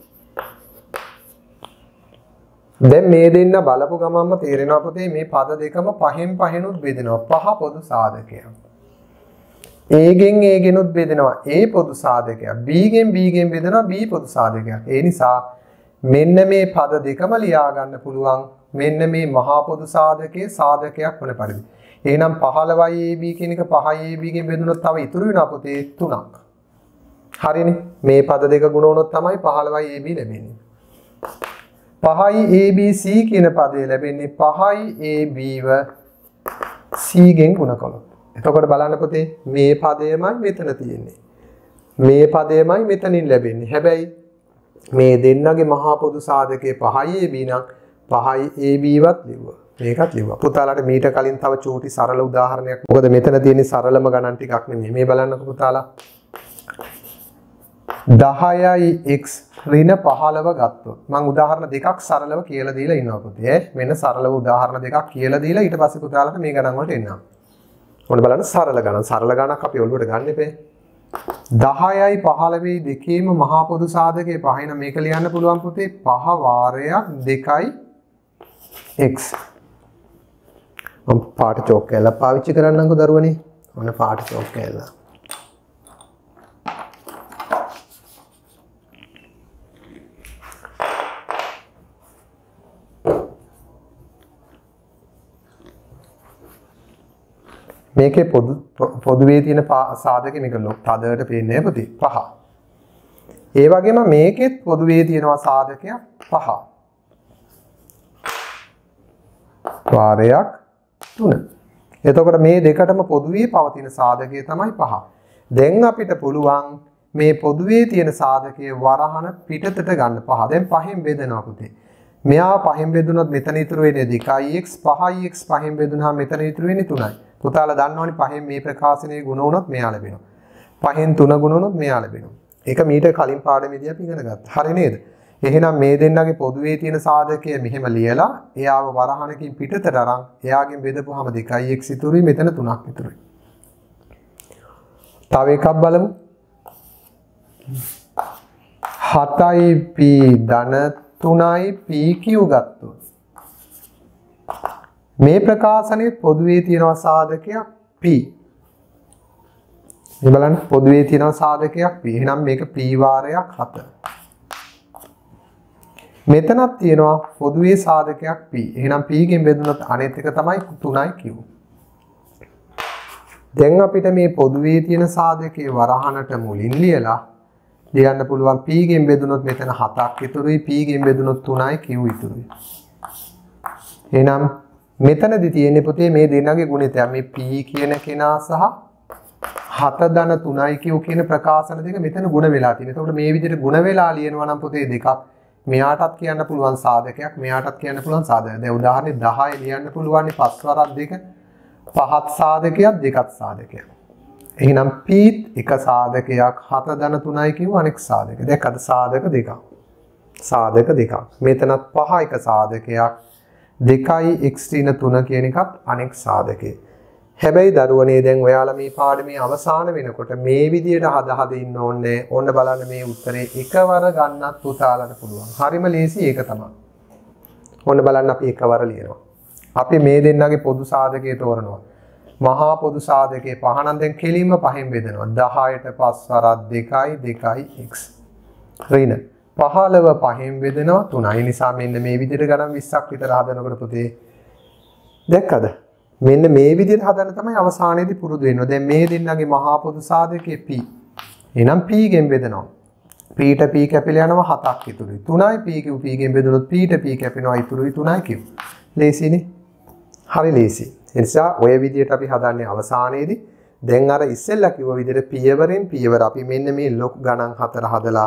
දැන් මේ දෙන්න බලපු ගමන්ම තේරෙනවා පුතේ මේ පද දෙකම පහෙන් පහෙනුත් බෙදෙනවා. පහ පොදු සාධකයක්. A ගෙන් A ගෙනුත් බෙදෙනවා A පොදු සාධකයක්. B ගෙන් B ගෙන් බෙදෙනවා B පොදු සාධකයක්. ඒ නිසා මෙන්න මේ පද දෙකම ලියා ගන්න පුළුවන් මෙන්න මේ මහා පොදු සාධකයේ සාධකයක් වන පරිදි. එහෙනම් 15යි AB කියන එක 5යි AB ගෙන් බෙදුනොත් තව ඉතුරු වෙනවා පුතේ 3ක්. හරිනේ. මේ පද දෙක ගුණ වුණොත් තමයි 15යි AB ලැබෙන්නේ. 5යි ABC කියන පදේ ලැබෙන්නේ 5යි ABව C ගෙන් ගුණ කළොත්. එතකොට බලන්න පුතේ මේ පදයමයි මෙතන තියෙන්නේ. මේ පදයමයි මෙතනින් ලැබෙන්නේ. හැබැයි මේ දෙන්නගේ මහා පොදු සාධකයේ 5යි AB නම් 5යි AB වත් ලිව්වා. මේකත් ලිව්වා. පුතාලාට මීට කලින් තව චූටි සරල උදාහරණයක්. මොකද මෙතන තියෙන සරලම ගණන් ටිකක් නෙමෙයි. මේ බලන්නකෝ පුතාලා. 10යි x ඍණ 15 ගත්තොත් මම උදාහරණ දෙකක් සරලව කියලා දීලා ඉන්නවා පුතේ. වෙන සරලව උදාහරණ දෙකක් කියලා දීලා ඊට පස්සේ පුතාලාට මේ ගණන් වලට එන්නම්. ඔන්න බලන්න සරල ගණන්. සරල ගණනක් අපි ඔළුවට ගන්න එපේ. 10යි 15යි දෙකේම මහා පොදු සාධකයේ පහින මේක ලියන්න පුළුවන් පුතේ 5 වාරයක් 2යි x. මම පාට චෝක් කැල්ල පාවිච්චි කරන්නම්කෝ දරුවනේ. ඔන්න පාට චෝක් කැල්ල. මේකේ පොදුවේ තියෙන සාධකෙ මේක තදට පේන්නේ නැහැ පුතේ 5. ඒ වගේම මේකෙත් පොදුවේ තියෙනවා සාධකයක් 5. වාරයක් 3. එතකොට මේ දෙකටම පොදුවේ පවතින සාධකය තමයි 5. දැන් අපිට පුළුවන් මේ පොදුවේ තියෙන සාධකයේ වරහන පිටතට ගන්න 5. දැන් 5න් බෙදනවා පුතේ. මෙයා 5න් බෙදුනොත් මෙතන ඉතුරු වෙන්නේ 2x 5x 5න් බෙදුනහම මෙතන ඉතුරු වෙන්නේ 3යි. පුතාලා දන්නවනේ 5න් මේ ප්‍රකාශනයේ ගුණ වුණොත් මෙයා ලැබෙනවා. 5න් 3 ගුණ වුණොත් මෙයා ලැබෙනවා. ඒක මීට කලින් පාඩමේදී අපි ඉගෙන ගත්තා. හරි නේද? එහෙනම් මේ දෙන්නගේ පොදුවේ තියෙන සාධකය මෙහෙම ලියලා එයාව වරහනකින් පිටතට අරන් එයාගෙන් බෙදපුවාම 2x ඉතුරුයි මෙතන 3ක් ඉතුරුයි. තව එකක් බලමු. 7යි p ධන 3යි pq ගත්තොත් මේ ප්‍රකාශනයේ පොදුවේ තියෙනවා සාධකයක් p. මේ බලන්න පොදුවේ තියෙනවා සාධකයක් p. එහෙනම් මේක p වාරයක් 7. මෙතනක් තියෙනවා පොදුවේ සාධකයක් p. එහෙනම් p ගෙන් බෙදුනොත් අනෙත් එක තමයි 3යි q. දැන් අපිට මේ පොදුවේ තියෙන සාධකයේ වරහනට මුලින් ලියලා ලියන්න පුළුවන් p ගෙන් බෙදුනොත් මෙතන 7ක් ඉතුරුයි p ගෙන් බෙදුනොත් 3යි q ඉතුරුයි. එහෙනම් මෙතනදී තියෙන්නේ පුතේ මේ දෙන්නගේ ගුණිතය. මේ p කියන කෙනා සහ 7 ධන 3යි q කියන ප්‍රකාශන දෙක මෙතන ගුණ වෙලා තියෙනවා. එතකොට මේ විදිහට ගුණ වෙලා ලියනවා නම් පුතේ දෙකක් මෙයාටත් කියන්න පුළුවන් සාධකයක් මෙයාටත් කියන්න පුළුවන් සාධකයක්. දැන් උදාහරණේ 10 ලියන්න පුළුවන් 5 වරක් දෙක 5ත් සාධකයක් දෙකත් සාධකයක්. එහෙනම් p එක සාධකයක් 7 ධන 3යි q අනෙක් සාධක. දැක්කද සාධක දෙකක්. සාධක දෙකක්. මෙතනත් 5 එක සාධකයක් 2යි x ඍණ 3 කියන එකත් අනෙක් සාධකේ. හැබැයි දරුවනේ දැන් ඔයාලා මේ පාඩමේ අවසාන වෙනකොට මේ විදියට හද ඉන්න ඕනේ. ඕන්න බලන්න මේ උත්තරේ එකවර ගන්නත් පුතාලට පුළුවන්. හරිම ලේසි ඒක තමයි. ඕන්න බලන්න අපි එකවර ලියනවා. අපි මේ දෙන්නගේ පොදු සාධකයේ තෝරනවා. මහා පොදු සාධකයේ පහ නම් දැන් කෙලින්ම පහෙන් බෙදනවා. 10ට 5 වරක් 2යි x ඍණ 15 පහෙන් බෙදෙනවා 3යි. නිසා මෙන්න මේ විදිහට ගණන් 20ක් විතර හදනකොට පුතේ දැක්කද? මෙන්න මේ විදිහට හදන්න තමයි අවසානයේදී පුරුදු වෙන්නේ. දැන් මේ දෙන්නගේ මහා පොදු සාධකයේ p. එහෙනම් p ගෙන් බෙදනවා. p ට p කැපිලා යනවා 7ක් ඉතුරුයි. 3යි p ගෙන් බෙදුනොත් p ට p කැපෙනවා ඉතුරුයි 3යි q. ලේසිනේ. හරි ලේසි. ඒ නිසා ඔය විදිහට අපි හදන්නේ අවසානයේදී. දැන් අර ඉස්සෙල්ලා කිව්ව විදිහට පියවරෙන් පියවර අපි මෙන්න මේ ලොකු ගණන් හතර හදලා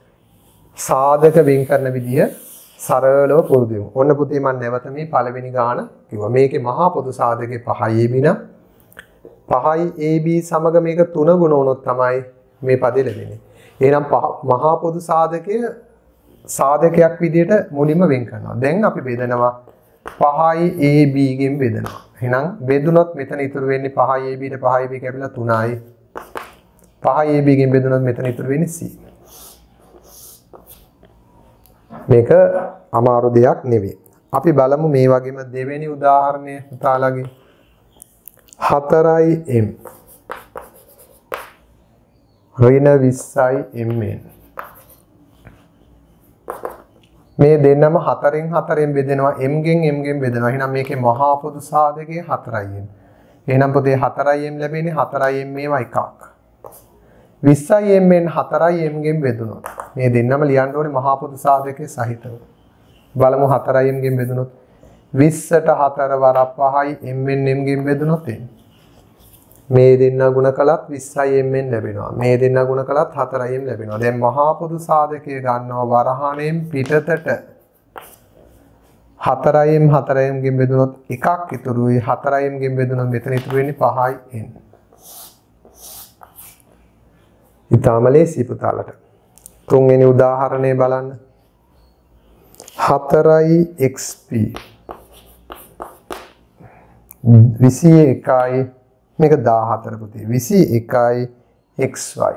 සාධක වෙන් කරන විදිය සරලව පුරුදු වෙමු. ඔන්න පුතේ මම නැවත මේ පළවෙනි ගාන කිව්වා. මේකේ මහා පොදු සාධකේ 5යි AB නම් 5යි AB සමග මේක 3 ගුණ වුණොත් තමයි මේ පදේ ලැබෙන්නේ. එහෙනම් මහා පොදු සාධකය සාධකයක් විදියට මුලින්ම වෙන් කරනවා. දැන් අපි බෙදනවා 5යි AB ගෙන් බෙදනවා. එහෙනම් බෙදුනොත් මෙතන ඉතුරු වෙන්නේ 5යි AB ට 5යි AB කැපිලා 3යි. 5යි AB ගෙන් බෙදුනොත් මෙතන ඉතුරු වෙන්නේ C. මේක අමාරු දෙයක් නෙවෙයි. අපි බලමු මේ වගේම දෙවෙනි උදාහරණය පුතාලගේ 4යි m ඍණ 20යි mn. මේ දෙන්නම 4න් 4න් බෙදෙනවා m ගෙන් බෙදෙනවා. එහෙනම් මේකේ මහා පොදු සාධකයේ 4යි m. එහෙනම් පුතේ 4යි m ලැබෙන්නේ 4යි m මේවා එකක්. 20යි mn 4යි m ගෙන් බෙදුනොත් මේ දෙන්නම ලියන්න ඕනේ මහා පොදු සාධකයේ සහිතව. බලමු 4යි m ගෙන් බෙදුනොත් 20ට 4 වරක් 5යි mn m ගෙන් බෙදුනොත් මේ දෙන්න ගුණ කළත් 20යි mn ලැබෙනවා. මේ දෙන්න ගුණ කළත් 4යි m ලැබෙනවා. දැන් මහා පොදු සාධකයේ ගන්නවා වරහණයෙන් පිටතට 4m 4m ගෙන් බෙදුනොත් 1ක් ඉතුරුයි. 4m ගෙන් බෙදුනොත් මෙතන ඉතුරු වෙන්නේ 5n. ඊටම ලේසි පුතාලට. තුන්වෙනි උදාහරණය බලන්න. 4xp 21යි මේක 14 පුතේ 21යි xy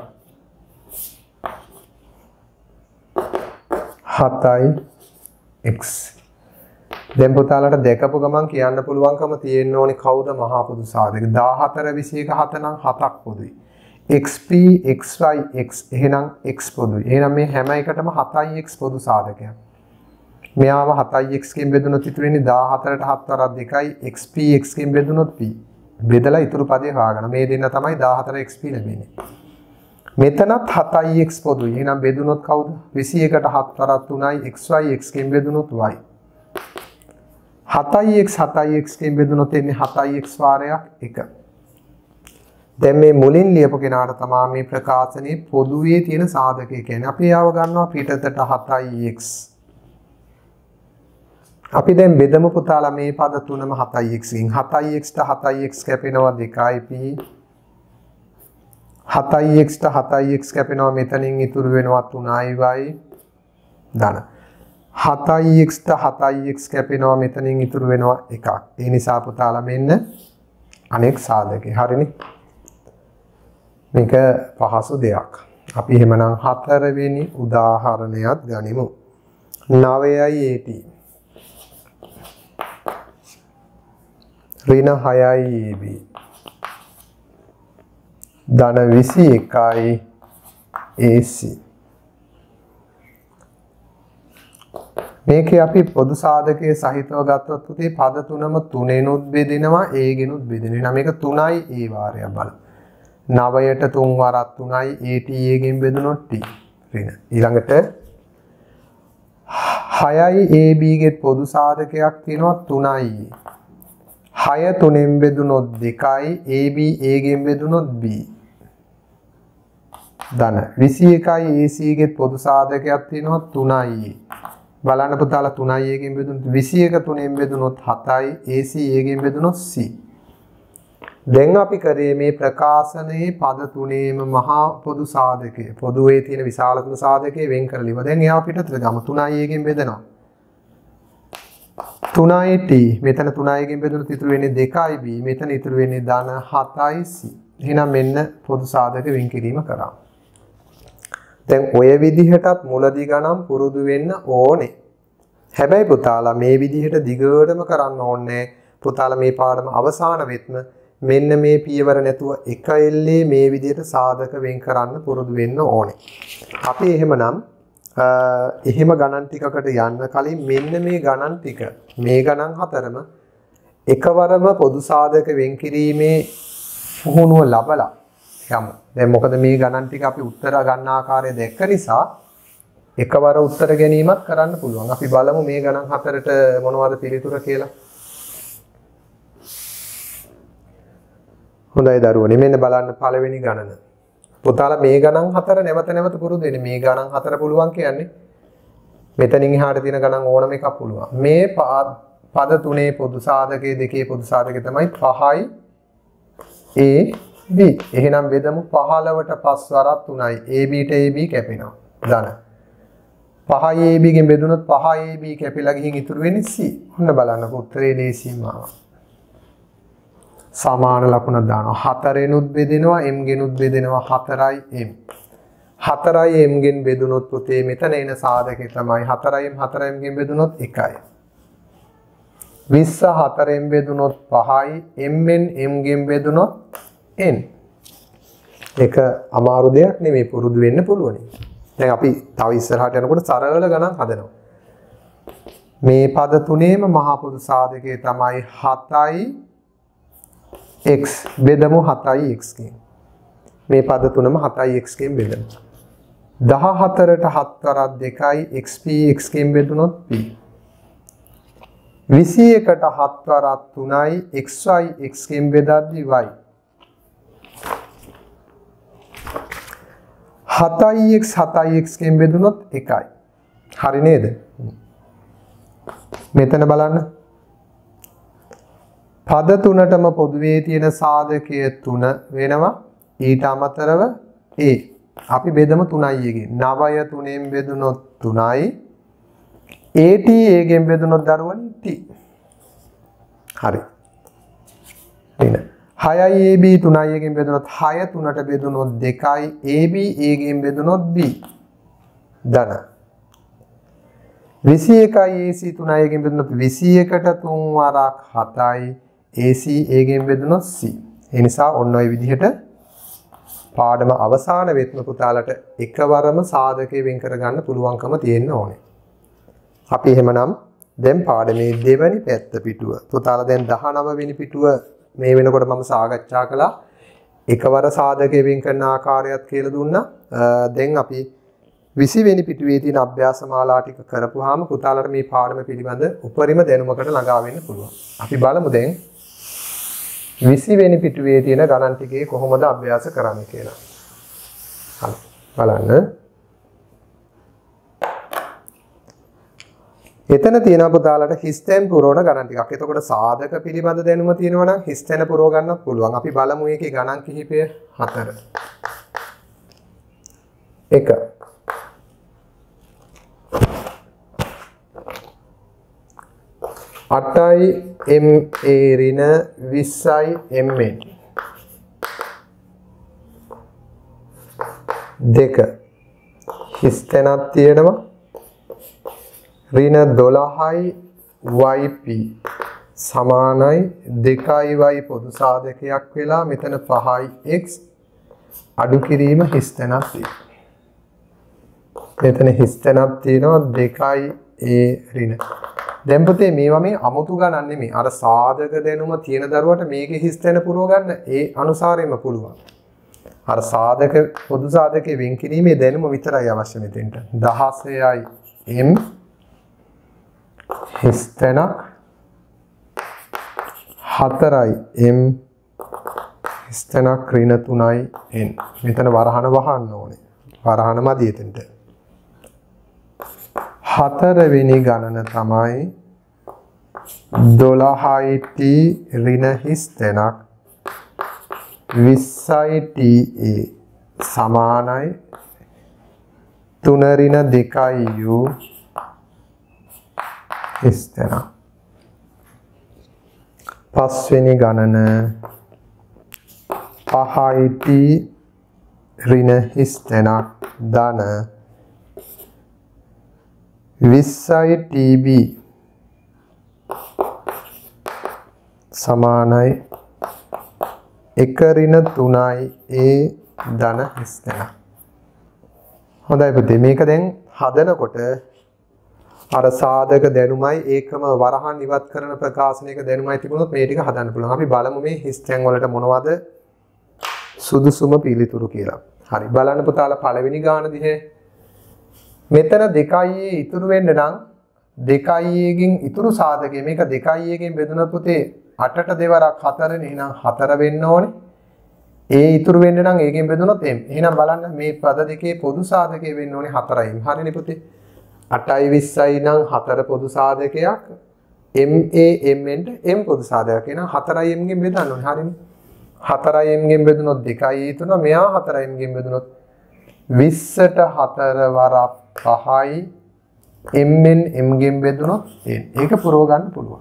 7යි x. දැන් පුතාලට දැකපු ගමන් කියන්න පුළුවන්කම තියෙන්න ඕනේ කවුද මහා පොදු සාධක. 14 21 7 නම් 7ක් පොදුයි. xp xy x එහෙනම් x පොදුයි. එහෙනම් මේ හැම එකටම 7යි x පොදු සාධකයක්. මෙයාව 7යි x ගෙන් බෙදුනොත් ඉතුරු වෙන්නේ 14ට 7 වරක් 2යි xp x ගෙන් බෙදුනොත් p. බෙදලා ඉතුරු පදේ හොයාගන්න. මේ දෙන්න තමයි 14 xp ලැබෙන්නේ. මෙතනත් 7යි x පොදුයි. එහෙනම් බෙදුනොත් කවුද? 21ට 7 වරක් 3යි xy x ගෙන් බෙදුනොත් y. 7යි x ගෙන් බෙදුනොත් එන්නේ 7යි x වාරයක් 1. දැන් මේ මුලින් ලියපු කෙනාට තමයි මේ ප්‍රකාශනයේ පොදුවේ තියෙන සාධකය කියන්නේ. අපි යාව ගන්නවා පිටතට 7යි x. අපි දැන් බෙදමු පුතාලා මේ පද තුනම 7යි x ගෙන්. 7යි x ට 7යි x කැපෙනවා 2යි p. 7යි x ට 7යි x කැපෙනවා මෙතනින් ඉතුරු වෙනවා 3යි y ධන. 7යි x ට 7යි x කැපෙනවා මෙතනින් ඉතුරු වෙනවා 1ක්. ඒ නිසා පුතාලා මෙන්න අනෙක් සාධකේ. හරිනේ. මේක පහසු දෙයක්. අපි එහෙමනම් හතරවෙනි උදාහරණයක් ගනිමු. 9යි at ඍණ 6යි ab ධන 21යි ac. මේකේ අපි පොදු සාධකයේ සහිතව ගත්තොත් පුතේ පද තුනම 3ෙනුත් බෙදෙනවා a ගෙනුත් බෙදෙනවා. මේක 3යි a වාරයක් බලන්න. 9ට 3 වරක් 3යි at a ගෙන් බෙදුනොත් t ඍණ. ඊළඟට 6යි ab ගේ පොදු සාධකයක් තියෙනවා 3යි. 6 3ෙන් බෙදුනොත් 2යි ab a ගෙන් බෙදුනොත් b. ධන 21යි ac ගේ පොදු සාධකයක් තියෙනවා 3යි. බලන්න පුතාලා 3යි a ගෙන් බෙදුනොත් 21 3ෙන් බෙදුනොත් 7යි ac a ගෙන් බෙදුනොත් c. දැන් අපි කරේ මේ ප්‍රකාශනයේ පද තුනේම මහා පොදු සාධකය පොදුවේ තියෙන විශාලතම සාධකයේ වෙන් කරලා ඉව. දැන් එයාව පිටතට ගමු. 3යි a ගෙන් බෙදනවා 3යි t. මෙතන 3යි ගෙන් බෙදුනොත් ඉතුරු වෙන්නේ 2යි b. මෙතන ඉතුරු වෙන්නේ ධන 7යි c. එහෙනම් මෙන්න පොදු සාධක වෙන් කිරීම කරා. දැන් ඔය විදිහටත් මුලදී ගණන් පුරුදු වෙන්න ඕනේ. හැබැයි පුතාලා මේ විදිහට දිගටම කරන්න ඕනේ. පුතාලා මේ පාඩම අවසාන වෙත්ම මෙන්න මේ පියවර නැතුව එක එල්ලේ මේ විදිහට සාධක වෙන් කරන්න පුරුදු වෙන්න ඕනේ. අපි එහෙමනම් එහෙම ගණන් ටිකකට යන්න කලින් මෙන්න මේ ගණන් ටික මේ ගණන් හතරම එකවරම පොදු සාධක වෙන් කිරීමේ පුහුණුව ලබලා යමු. දැන් මොකද මේ ගණන් ටික අපි උත්තර ගන්න ආකාරය දැක්ක නිසා එකවර උත්තර ගැනීමත් කරන්න පුළුවන්. අපි බලමු මේ ගණන් හතරට මොනවද පිළිතුර කියලා. හොඳයි දරුවනේ මෙන්න බලන්න පළවෙනි ගණන. පුතාලා මේ ගණන් හතර නැවත නැවත පුරුදු වෙන්න. මේ ගණන් හතර පුළුවන් කියන්නේ මෙතනින් එහාට තියෙන ගණන් ඕනම එකක් පුළුවන්. මේ පද තුනේ පොදු සාධකයේ දෙකේ පොදු සාධකය තමයි 5යි a b. එහෙනම් බෙදමු 15ට 5 වරක් 3යි ab ට ab කැපෙනවා. ධන 5යි ab ගෙන් බෙදුනොත් 5යි ab කැපිලා ගිහින් ඉතුරු වෙන්නේ c. ඔන්න බලන්නකො උත්තරේ දේශීම ආවා. සමාන ලකුණ දානවා. 4ෙනුත් බෙදෙනවා m ගෙනුත් බෙදෙනවා 4යි m. 4යි m ගෙන් බෙදුනොත් පුතේ මෙතන එන සාධකය තමයි 4යි m 4යි m ගෙන් බෙදුනොත් 1යි. 20 4ෙන් බෙදුනොත් 5යි m ෙන් m ගෙන් බෙදුනොත් n. ඒක අමාරු දෙයක් නෙමෙයි පුරුදු වෙන්න පුළුවන්. දැන් අපි තව ඉස්සරහට යනකොට සරල ගණන් හදනවා. මේ පද තුනේම මහා පොදු සාධකය තමයි 7යි x බෙදමු 7යි x ගෙන්. මේ පද තුනම 7යි x ගෙන් බෙදමු. 14ට 7 වරක් 2යි xp x ගෙන් බෙදුනොත් p. 21ට 7 වරක් 3යි xy x ගෙන් බෙදද්දි y. 7යි x ගෙන් බෙදුනොත් 1යි. හරි නේද? මෙතන බලන්න. පද තුනටම පොදුවේ තියෙන සාධකය 3 වෙනවා. ඊට අමතරව a. අපි බෙදමු 3යි එකෙන්. 9 3ෙන් බෙදුනොත් 3යි. at a ගෙන් බෙදුනොත් දරුවනි t. හරි. එන්න. 6යි ab 3යි එකෙන් බෙදුනොත් 6 3ට බෙදුනොත් 2යි. ab a ගෙන් බෙදුනොත් b. ධන. 21යි ac 3යි එකෙන් බෙදුනොත් 21ට 3 වරක් 7යි. ac a ගෙන් බෙදුනොත් c. ඒ නිසා ඔන්න ඔය විදිහට පාඩම අවසාන වෙත්ම පුතාලට එකවරම සාධකේ වෙන් කරගන්න පුළුවන්කම තියෙන්න ඕනේ. අපි එහෙමනම් දැන් පාඩමේ දෙවැනි පැත්ත පිටුව පුතාලා දැන් 19 වෙනි පිටුව මේ වෙනකොට මම සාකච්ඡා කළා. එකවර සාධකේ වෙන් කරන ආකාරයත් කියලා දුන්නා. දැන් අපි 20 වෙනි පිටුවේ තියෙන අභ්‍යාස මාලා ටික කරපුවාම පුතාලට මේ පාඩම පිළිබඳ උපරිම දැනුමකට ළඟා වෙන්න පුළුවන්. අපි බලමු දැන් 20 වෙනි පිටුවේ තියෙන ගණන් ටිකේ කොහොමද අභ්‍යාස කරන්නේ කියලා. හරි. බලන්න. එතන තියෙනවා පුතාලට හිස්තැන් පුරවන ගණන් ටිකක්. එතකොට සාධක පිළිබඳ දැනුම තියෙනවා නම් හිස්තැන පුරව ගන්නත් පුළුවන්. අපි බලමු මේකේ ගණන් කිහිපය 4. 1 8යි ma ඍණ 20යි mn 2 හිස්තැනක් තියෙනවා ඍණ 12යි yp සමානයි 2y පොදු සාධකයක් වෙලා මෙතන 5යි x අඩු කිරීම හිස්තැනක් තියෙනවා. මෙතන හිස්තැනක් තියෙනවා 2යි a ඍණ. දැන් පුතේ මේවා මේ අමුතු ගණන් නෙමෙයි. අර සාධක දැනුම තියෙන දරුවට මේකේ හිස්තැන පුරව ගන්න ඒ අනුසාරයෙන්ම පුළුවන්. අර සාධක පොදු සාධකයේ වෙන් කිරීමේ දැනුම විතරයි අවශ්‍ය මෙතෙන්ට. 16යි m හිස්තැනක් 4යි m හිස්තැනක් ඍණ 3යි n. මෙතන වරහන වහන්න ඕනේ. වරහන මදි එතෙන්ට. 4 වෙනි ගණන තමයි 12යි t ඍණ හිස්තැනක් 20යි ta සමානයි 3 ඍණ 2යි u හිස්තැනක්. 5 වෙනි ගණන 5යි t ඍණ හිස්තැනක් ධන 20යි tb සමානයි 1 ඍණ 3යි a ධන හිස්තැනක්. හොඳයි පුතේ මේක දැන් හදනකොට අර සාධක දැනුමයි ඒකම වරහන් ඉවත් කරන ප්‍රකාශනයක දැනුමයි තිබුණොත් මේ ටික හදන්න පුළුවන්. අපි බලමු මේ හිස්තැන් වලට මොනවද සුදුසුම පිළිතුරු කියලා. හරි බලන්න පුතාලා පළවෙනි ගාන දිහේ මෙතන 2i ඉතුරු වෙන්න නම් 2i ගෙන් ඉතුරු සාධකය මේක 2i ගෙන් බෙදුනොත් පුතේ 8ට දෙවරක් 4 නේ. එහෙනම් 4 වෙන්න ඕනේ. ඒ ඉතුරු වෙන්න නම් ඒකෙන් බෙදුනොත් m. එහෙනම් බලන්න මේ පද දෙකේ පොදු සාධකය වෙන්න ඕනේ 4යි. හරිනේ පුතේ. 8යි 20යි නම් 4 පොදු සාධකයක්. ma mn ට m පොදු සාධකයක්. එහෙනම් 4යි m ගෙන් බෙදන්න ඕනේ. හරිනේ. 4යි m ගෙන් බෙදුනොත් 2යි ඉතුරුනවා. මෙයා 4යි m ගෙන් බෙදුනොත් 20ට 4 වරක් 5යි mn m ගෙන් බෙදුනොත් n. ඒක පුරව ගන්න පුළුවන්.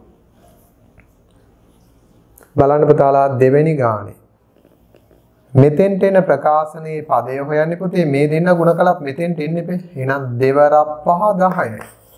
බලන්න පුතාලා දෙවෙනි ගානේ. මෙතෙන්ට එන ප්‍රකාශනයේ පදය හොයන්නේ පුතේ මේ දෙන්න ගුණ කළත් මෙතෙන්ට එන්නේ පෙ. එහෙනම් 2 වරක් 5 10යි.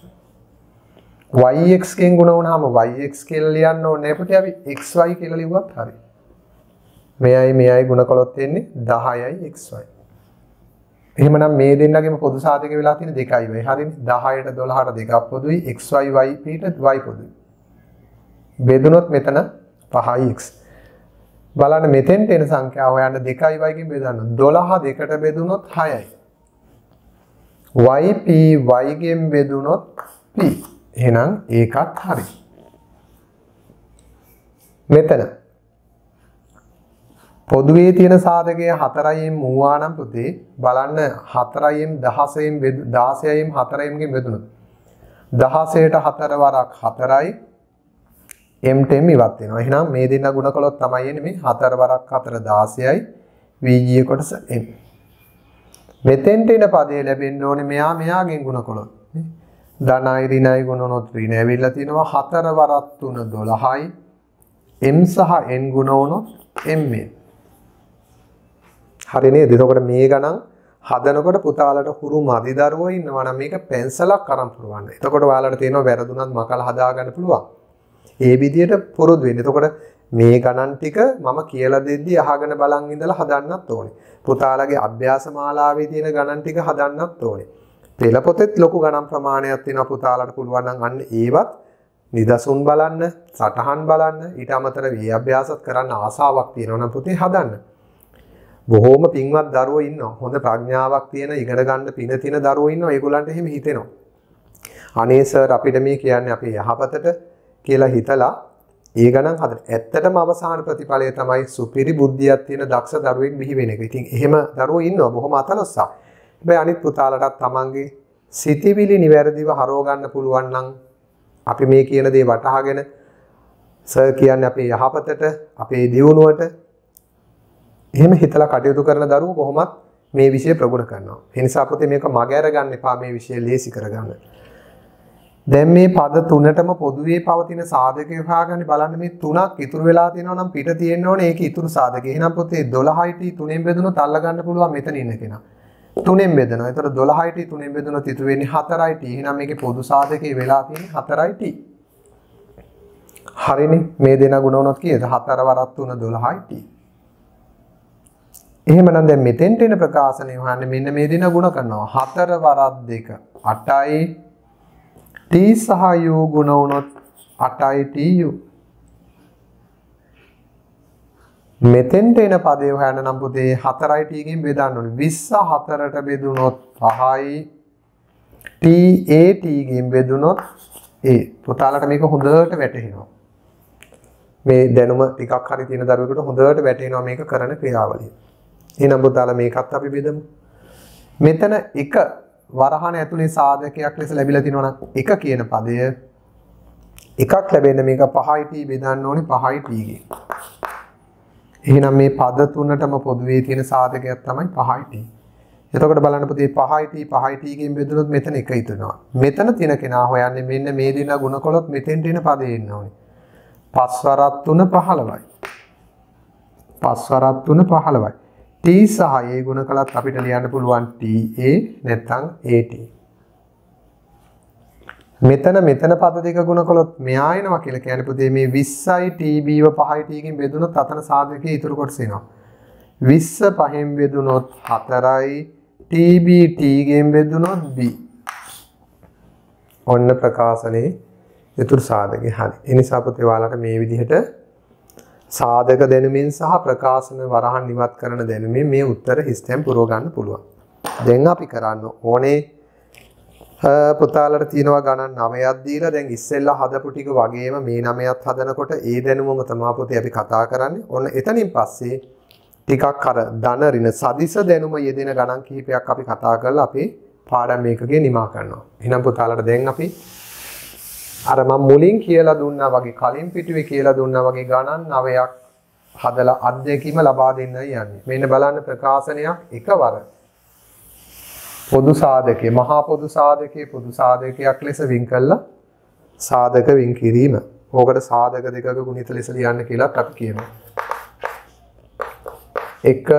yx ගෙන් ගුණ වුණාම yx කියලා ලියන්න ඕනේ පුතේ අපි xy කියලා ලිව්වත් හරි. මෙයයි ගුණ කළොත් එන්නේ 10යි xy. එහෙමනම් මේ දෙන්නගේම පොදු සාධක වෙලා තියෙන 2යි y. හරිනේ. 10ට 12ට දෙකක් පොදුයි. xy y පීට y පොදුයි. බෙදුනොත් මෙතන 5යි x. බලන්න මෙතෙන්ට එන සංඛ්‍යාව හොයන්න 2යි y ගෙන් බෙදන්න. 12 2ට බෙදුනොත් 6යි. yp y ගෙන් බෙදුනොත් p. එහෙනම් ඒකත් හරි. මෙතන පොදුවේ තියෙන සාධකය 4යින් මුවා නම් පුතේ බලන්න 4යින් 16යින් 4යින් ගෙන් බෙදුනොත් 16ට 4 වරක් 4යි m ටෙම් ඉවත් වෙනවා. එහෙනම් මේ දෙන්න ගුණ කළොත් තමයි එන්නේ මේ 4 වරක් 4 16යි vg කොටස m. මෙතෙන්ට එන පදේ ලැබෙන්න ඕනේ මෙයාගෙන් ගුණ කළොත්. ධනයි ඍණයි ගුණනොත් ඍණ ඇවිල්ලා තිනවා 4 වරක් 3 12යි m සහ n ගුණ වුණොත් mn. හරි නේද? එතකොට මේ ගණන් හදනකොට පුතාලට හුරු මදි දරුවෝ ඉන්නවා නම් මේක පෙන්සලක් අරන් පුරවන්න. එතකොට ඔයාලට තේරෙනවා වැරදුනත් මකලා හදා ගන්න පුළුවන්. ඒ විදිහට පුරුදු වෙන්න. එතකොට මේ ගණන් ටික මම කියලා දෙද්දි අහගෙන බලන් ඉඳලා හදන්නත් ඕනේ. පුතාලගේ අභ්‍යාස මාලාවේ තියෙන ගණන් ටික හදන්නත් ඕනේ. පෙළ පොතෙත් ලොකු ගණන් ප්‍රමාණයක් තියෙනවා පුතාලට පුළුවන් නම් අන්න ඒවත් නිදසුන් බලන්න, සටහන් බලන්න, ඊට අමතරව මේ අභ්‍යාසත් කරන්න ආසාවක් තියෙනවා නම් පුතේ හදන්න. බොහෝම පින්වත් දරුවෝ ඉන්නවා. හොඳ ප්‍රඥාවක් තියෙන, ඉගෙන ගන්න පින තියෙන දරුවෝ ඉන්නවා. ඒගොල්ලන්ට එහෙම හිතෙනවා. අනේ සර් අපිට මේ කියන්නේ අපේ යහපතට කියලා හිතලා ඒ ගණන් හදන්න. ඇත්තටම අවසාන ප්‍රතිඵලය තමයි සුපිරි බුද්ධියක් තියෙන දක්ෂ දරුවෙක් බිහි වෙන එක. ඉතින් එහෙම දරුවෝ ඉන්නවා බොහොම අතලොස්සක්. හැබැයි අනිත් පුතාලටත් තමන්ගේ සිතිවිලි නිවැරදිව හරව ගන්න පුළුවන් නම් අපි මේ කියන දේ වටහාගෙන සර් කියන්නේ අපේ යහපතට, අපේ දියුණුවට එහෙම හිතලා කටයුතු කරන දරුවෝ කොහොමත් මේ විෂය ප්‍රගුණ කරනවා. ඒ නිසා පුතේ මේක මගහැර ගන්න එපා, මේ විෂය ලේසි කරගන්න. දැන් මේ පද තුනටම පොදුවේ පවතින සාධකය හොයාගන්න බලන්න. මේ තුනක් ඉතුරු වෙලා තියෙනවා නම් පිට තියෙන්න ඕනේ ඒක ඉතුරු සාධකය. එහෙනම් පුතේ 12යි t 3ෙන් බෙදුනොත් අල්ල ගන්න පුළුවන් මෙතන ඉන්න කෙනා. 3ෙන් බෙදනවා. ඒතර 12යි t 3ෙන් බෙදුනොත් ඉතුරු වෙන්නේ 4යි t. එහෙනම් මේකේ පොදු සාධකයේ වෙලා තියෙන්නේ 4යි t. හරිනේ. මේ දෙන ගුණ වුණොත් කීයද? 4 වරක් 3 12යි t. එහෙමනම් දැන් මෙතෙන්ට එන ප්‍රකාශනය හොයන්නේ මෙන්න මේ දෙන ගුණ කරනවා. 4 වරක් 2 8යි t සහ u ගුණ වුණොත් 8යි tu. මෙතෙන්ට එන පදේ හොයන්න නම් පුතේ 4යි t ගෙන් බෙදන්න ඕනේ. 20 4ට බෙදුනොත් 5යි ta t ගෙන් බෙදුනොත් a. පුතාලට මේක හොඳට වැටහෙනවා. මේ දැනුම ටිකක් හරි තියෙන දරුවෙකුට හොඳට වැටහෙනවා මේක කරන ක්‍රියාවලිය. එහෙනම් පුතාලා මේකත් අපි බෙදමු. මෙතන එක වරහණ ඇතුලේ සාධකයක් ලෙස ලැබිලා තිනවා නම් එක කියන පදය එකක් ලැබෙන්න මේක 5යි t බෙදන්න ඕනේ 5යි t ගෙන්. එහෙනම් මේ පද තුනටම පොදුවේ තියෙන සාධකයක් තමයි 5යි t. එතකොට බලන්න පුතේ 5යි t ගෙන් බෙදුනොත් මෙතන එක ඉතුරුනවා. මෙතන තියෙන කෙනා හොයන්නේ මෙන්න මේ දෙන ගුණ කළොත් මෙතෙන්ට එන පදේ එන්න ඕනේ. 5 වරක් 3 15යි. 5 වරක් 3 15යි. t සහ a ගුණ කළත් අපිට ලියන්න පුළුවන් ta නැත්නම් at. මෙතන පද දෙක ගුණ කළොත් මෙහා එනවා කියලා කියන්නේ පුතේ මේ 20යි tb ව 5යි t ගෙන් බෙදුනොත් අතන සාධකයේ ඉතුරු කොටස එනවා. 20 5න් බෙදුනොත් 4යි tb t ගෙන් බෙදුනොත් b. ඔන්න ප්‍රකාශනයේ ඉතුරු සාධකේ හරි. ඒ නිසා පුතේ ඔයාලට මේ විදිහට සාධක දැනුමින් සහ ප්‍රකාශන වරහන් ඉවත් කරන දැනුමින් මේ උත්තර හිස්තැන් පුරව ගන්න පුළුවන්. දැන් අපි කරන්න ඕනේ පුතාලට තියෙනවා ගණන් 9ක් දීලා දැන් ඉස්සෙල්ලා හදපු ටික වගේම මේ 9ත් හදනකොට ඒ දැනුමම තමයි පුතේ අපි කතා කරන්නේ. ඔන්න එතනින් පස්සේ ටිකක් අර ධන ඍණ සදිස දැනුම යෙදෙන ගණන් කිහිපයක් අපි කතා කරලා අපි පාඩම් මේකගේ නිමා කරනවා. එහෙනම් පුතාලට දැන් අපි අර මම මුලින් කියලා දුන්නා වගේ කලින් පිටුවේ කියලා දුන්නා වගේ ගණන් 9ක් හදලා අත්දැකීම ලබා දෙන්නයි යන්නේ. මෙන්න බලන්න ප්‍රකාශනයක් එකවර පොදු සාධකයේ මහා පොදු සාධකයක් ලෙස වින් කළා සාධක වින් කිරීම. ඕකට සාධක දෙකක ගුණිත ලෙස ලියන්න කියලාත් අපි කියනවා. 1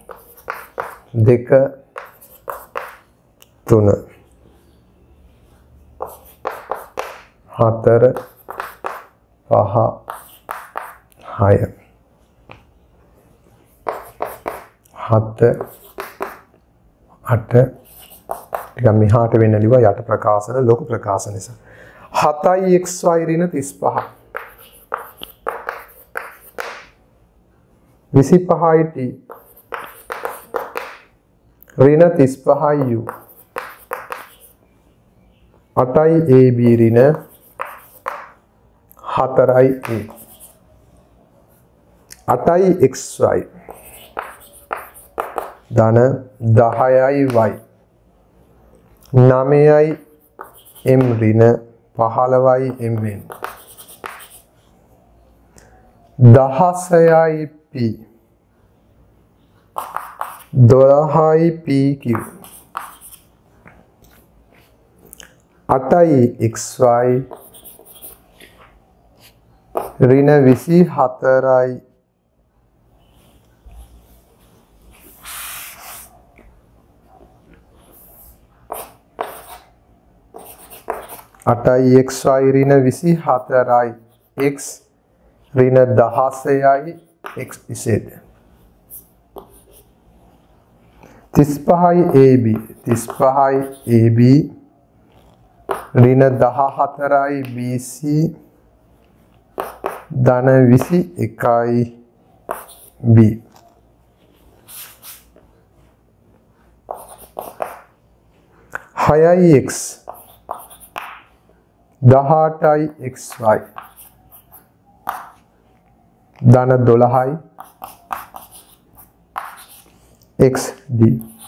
2 3 4 5 6 7 8 ටිකක් මෙහාට වෙන්න ලිව්වා යට ප්‍රකාශන ලොකු ප්‍රකාශන නිසා 7යි xy ඍණ 35 25යි t ඍණ 35යි u 8යි ab ඍණ 4යි a 8යි xy ධන 10යි y 9යි m ඍණ 15යි mn 16යි p 12යි pq 8යි xy ඍණ 24යි 8යි xy ඍණ 24යි x ඍණ 16යි xz 35යි ab 35යි ab ඍණ 14යි bc ධන 21යි b 6යි x 18යි xy ධන 12යි xd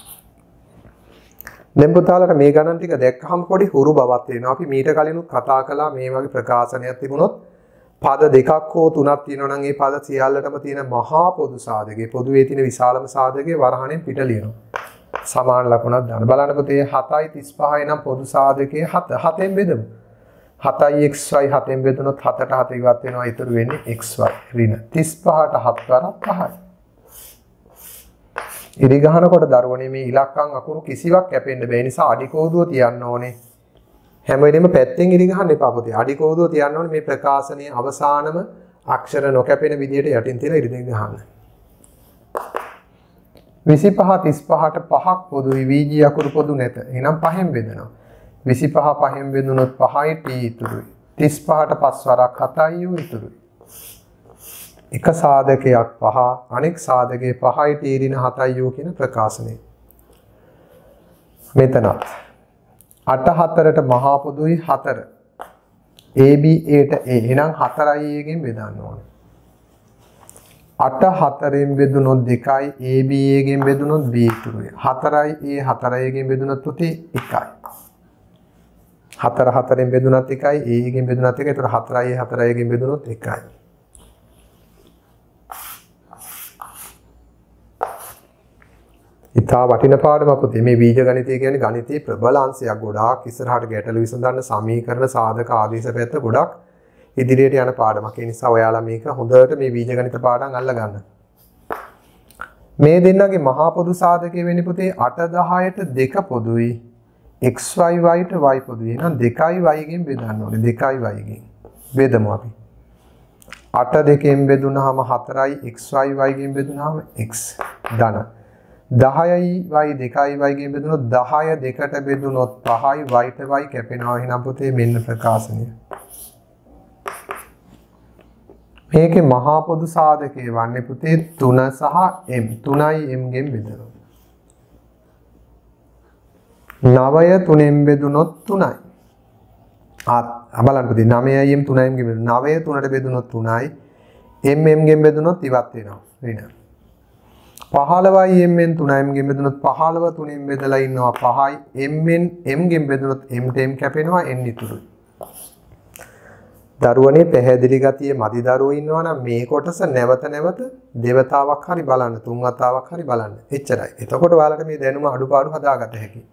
දැන් පුතාලට මේ ගණන් ටික දැක්කහම පොඩි හුරු බවක් තියෙනවා. අපි මීට කලිනුත් කතා කළා මේ වගේ ප්‍රකාශනයක් තිබුණොත් පද දෙකක් හෝ තුනක් තියෙනවා නම් ඒ පද සියල්ලටම තියෙන මහා පොදු සාධකයේ පොදුවේ තියෙන විශාලම සාධකයේ වරහණෙන් පිට ලියනවා. සමාන ලකුණක් දාන්න. බලන්න පුතේ 7යි 35යි නම් පොදු සාධකයේ 7ෙන් බෙදමු. 7යි xy 7ෙන් බෙදුනොත් 7ට 7 ඉවත් වෙනවා. ඉතුරු වෙන්නේ xy ඍණ 35ට 7 වරක් 5යි. ඉරි ගහනකොට දරුවනේ මේ ඉලක්කම් අකුරු කිසිවක් කැපෙන්න බැහැ. නිසා අඩි කෝදුව තියන්න ඕනේ. හැම වෙලෙම පැත්තෙන් ඉරි ගහන්න එපා පුතේ. අඩි කෝදුව තියන්න ඕනේ මේ ප්‍රකාශනයේ අවසානම අක්ෂර නොකැපෙන විදියට යටින් තියලා ඉරි දෙක ගහන්න. 25 35ට 5ක් පොදුයි VG අකුරු පොදු නැත. එහෙනම් 5ෙන් බෙදනවා. 25 5ෙන් බෙදුනොත් 5යි t ඉතුරුයි. 35ට 5 වරක් 7යි u ඉතුරුයි. එක සාධකයක් 5 අනෙක් සාධකයේ 5යි t ඍණ 7යි u කියන ප්‍රකාශනය. මෙතනත් 8 4ට මහා පොදුයි 4. AB Aට A. එහෙනම් 4යි A ගෙන් බෙදන්න ඕනේ. 8 4ෙන් බෙදුනොත් 2යි AB A ගෙන් බෙදුනොත් B ඉතුරුයි. 4යි A 4යි ගෙන් බෙදුනොත් පුතේ 1යි. 4 4ෙන් බෙදුනත් 1යි A ගෙන් බෙදුනත් 1යි. ඒතර 4යි A 4යි ගෙන් බෙදුනොත් 1යි. ඉතා වටින පාඩමක් පුතේ. මේ බීජ ගණිතය කියන්නේ ගණිතයේ ප්‍රබල අංශයක්. ගොඩාක් ඉස්සරහට ගැටළු විසඳන්න සමීකරණ සාධක ආදේශ පැත්ත ගොඩක් ඉදිරියට යන පාඩමක්. ඒ නිසා ඔයාලා මේක හොඳට මේ බීජ ගණිත පාඩම් අල්ල ගන්න. මේ දෙන්නගේ මහා පොදු සාධකය වෙන්නේ පුතේ 8 10ට 2 පොදුයි. xy y ට y පොදුයි. එහෙනම් 2යි y ගෙන් බෙදන්න ඕනේ. 2යි y ගෙන් බෙදමු අපි. 8 2ෙන් බෙදුනහම 4යි xy y ගෙන් බෙදුනහම x ධන 10යි y 2යි y ගෙන් බෙදුනොත් 10 2ට බෙදුනොත් 5යි y ට y කැපෙනවා. එහෙනම් පුතේ මෙන්න ප්‍රකාශනය. මේකේ මහා පොදු සාධකයේ වන්නේ පුතේ 3 සහ m. 3යි m ගෙන් බෙදනවා. 9 3ෙන් බෙදුනොත් 3යි. බලන්න පුතේ 9යි m 3යි m ගෙන් බෙදුනොත් 9 3ට බෙදුනොත් 3යි. m m ගෙන් බෙදුනොත් ඉවත් වෙනවා. ඍණ 15යි mn 3යි m ගෙන් බෙදුනොත් 15 3ෙන් බෙදලා ඉන්නවා 5යි mn m ගෙන් බෙදුනොත් m ට m කැපෙනවා n ඉතුරුයි. දරුවනේ පැහැදිලි ගතිය මදි දරුවෝ ඉන්නවා නම් මේ කොටස නැවත නැවත දෙවතාවක් හරි බලන්න, තුන් වතාවක් හරි බලන්න. එච්චරයි. එතකොට ඔයාලට මේ දැනුම අඩුපාඩු හදාගන්න හැකියි.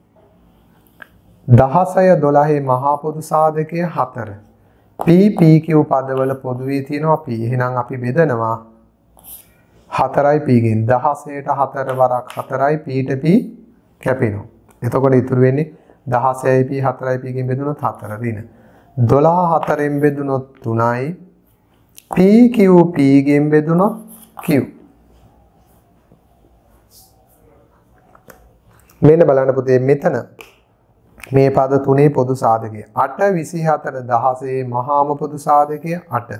16 12 මහා පොදු සාධකය 4. p pq පදවල පොදුවේ තියෙනවා p. එහෙනම් අපි බෙදනවා 4යි p ගෙන්. 16ට 4 වරක් 4යි p ට p කැපෙනවා. එතකොට ඉතුරු වෙන්නේ 16යි p 4යි p ගෙන් බෙදුනොත් 4 ඍණ. 12 4ෙන් බෙදුනොත් 3යි. pq p ගෙන් බෙදුනොත් q. මෙන්න බලන්න පුතේ මෙතන මේ පද තුනේ පොදු සාධකය 8 24 16 මහාම පොදු සාධකය 8.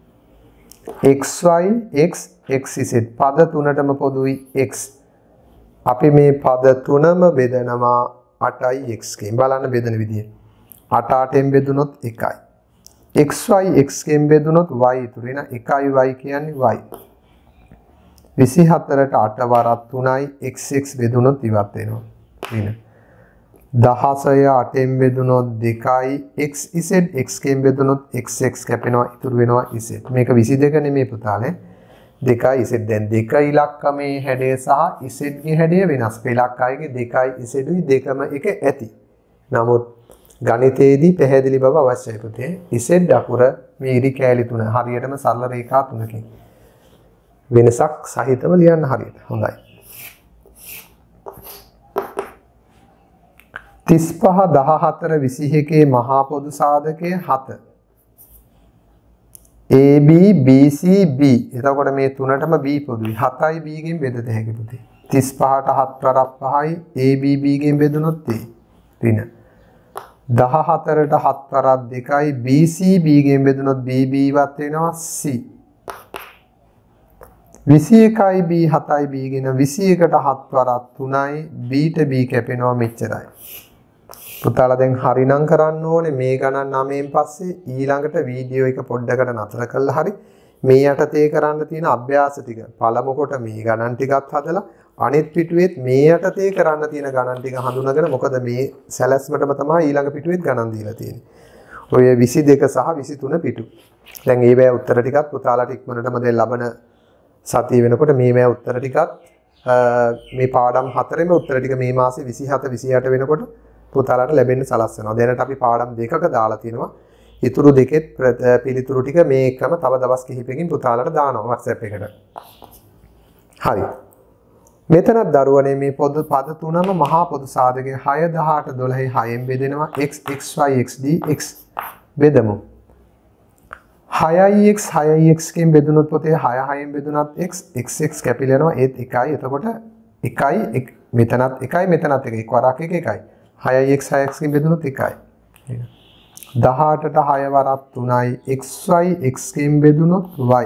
xy x xz පද තුනටම පොදුයි x. අපි මේ පද තුනම බෙදනවා 8යි x ගෙන්. බලන්න බෙදන විදිය. 8 8ෙන් බෙදුනොත් 1යි. xy x ගෙන් බෙදුනොත් y ඉතුරු වෙන 1යි y කියන්නේ y. 24ට 8 වරක් 3යි xx බෙදුනොත් ඉවත් වෙනවා. ඍණ 16 8න් බෙදුනොත් 2යි xz x ගෙන් බෙදුනොත් xx කැපෙනවා ඉතුරු වෙනවා z. මේක 22 නෙමෙයි පුතාලේ. 2යි z. දැන් 2 ඉලක්කමේ හැඩය සහ z ගේ හැඩය වෙනස්. ඉලක්කයගේ 2යි z යි දෙකම එක ඇති. නමුත් ගණිතයේදී පැහැදිලි බව අවශ්‍යයි පුතේ. z අකුර මේ ඉරි කෑලි තුන හරියටම සරල රේඛා තුනකින් වෙනසක් සහිතව ලියන්න හරියට. හොඳයි. 35 14 21 මහා පොදු සාධකය 7. AB BC B. එතකොට මේ තුනටම B පොදුයි. 7යි B ගෙන් බෙදත හැකි පුතේ. 35ට 7 වරක් 5යි AB B ගෙන් බෙදුනොත් A. ඍණ. 14ට 7 වරක් 2යි BC B ගෙන් බෙදුනොත් BB වත් වෙනවා C. 21යි B 7යි B ගෙන 21ට 7 වරක් 3යි Bට B කැපෙනවා මෙච්චරයි. පුතාලා දැන් හරිනම් කරන්න ඕනේ මේ ගණන් 9න් පස්සේ ඊළඟට වීඩියෝ එක පොඩ්ඩකට නතර කරලා හරි මේ යටතේ කරන්න තියෙන අභ්‍යාස ටික පළමු කොට මේ ගණන් ටිකත් හදලා අනිත් පිටුවේත් මේ යටතේ කරන්න තියෙන ගණන් ටික හඳුනාගෙන මොකද මේ සැලැස්මටම තමයි ඊළඟ පිටුවේත් ගණන් දීලා තියෙන්නේ. ඔය 22 සහ 23 පිටු. දැන් මේ බෑ උත්තර ටිකත් පුතාලාට ඉක්මනටම දැන් ලබන සතිය වෙනකොට මේ බෑ උත්තර ටිකත් මේ පාඩම් හතරෙම උත්තර ටික මේ මාසේ 27 28 වෙනකොට පුතාලාට ලැබෙන්න සලස්වනවා. දැනට අපි පාඩම් දෙකක දාලා තිනවා. ඉතුරු දෙකෙත් පිළිතුරු ටික මේ එකම තව දවස් කිහිපයකින් පුතාලාට දානවා WhatsApp එකට. හරි. මෙතනත් දරුවනේ මේ පොදු පද තුනම මහා පොදු සාධකයේ 6 18 12 6න් බෙදෙනවා x xy xd x බෙදමු. 6යි x 6යි x කින් බෙදුනොත් පොතේ 6 6න් බෙදුනත් x xx කැපිලා යනවා ඒත් 1යි. එතකොට 1යි මෙතනත් 1යි මෙතනත් 1යි වරක් 1 1යි. 6යි x 6x කින් බෙදුනොත් 1යි. 18ට 6 වරක් 3යි xy x කින් බෙදුනොත් y.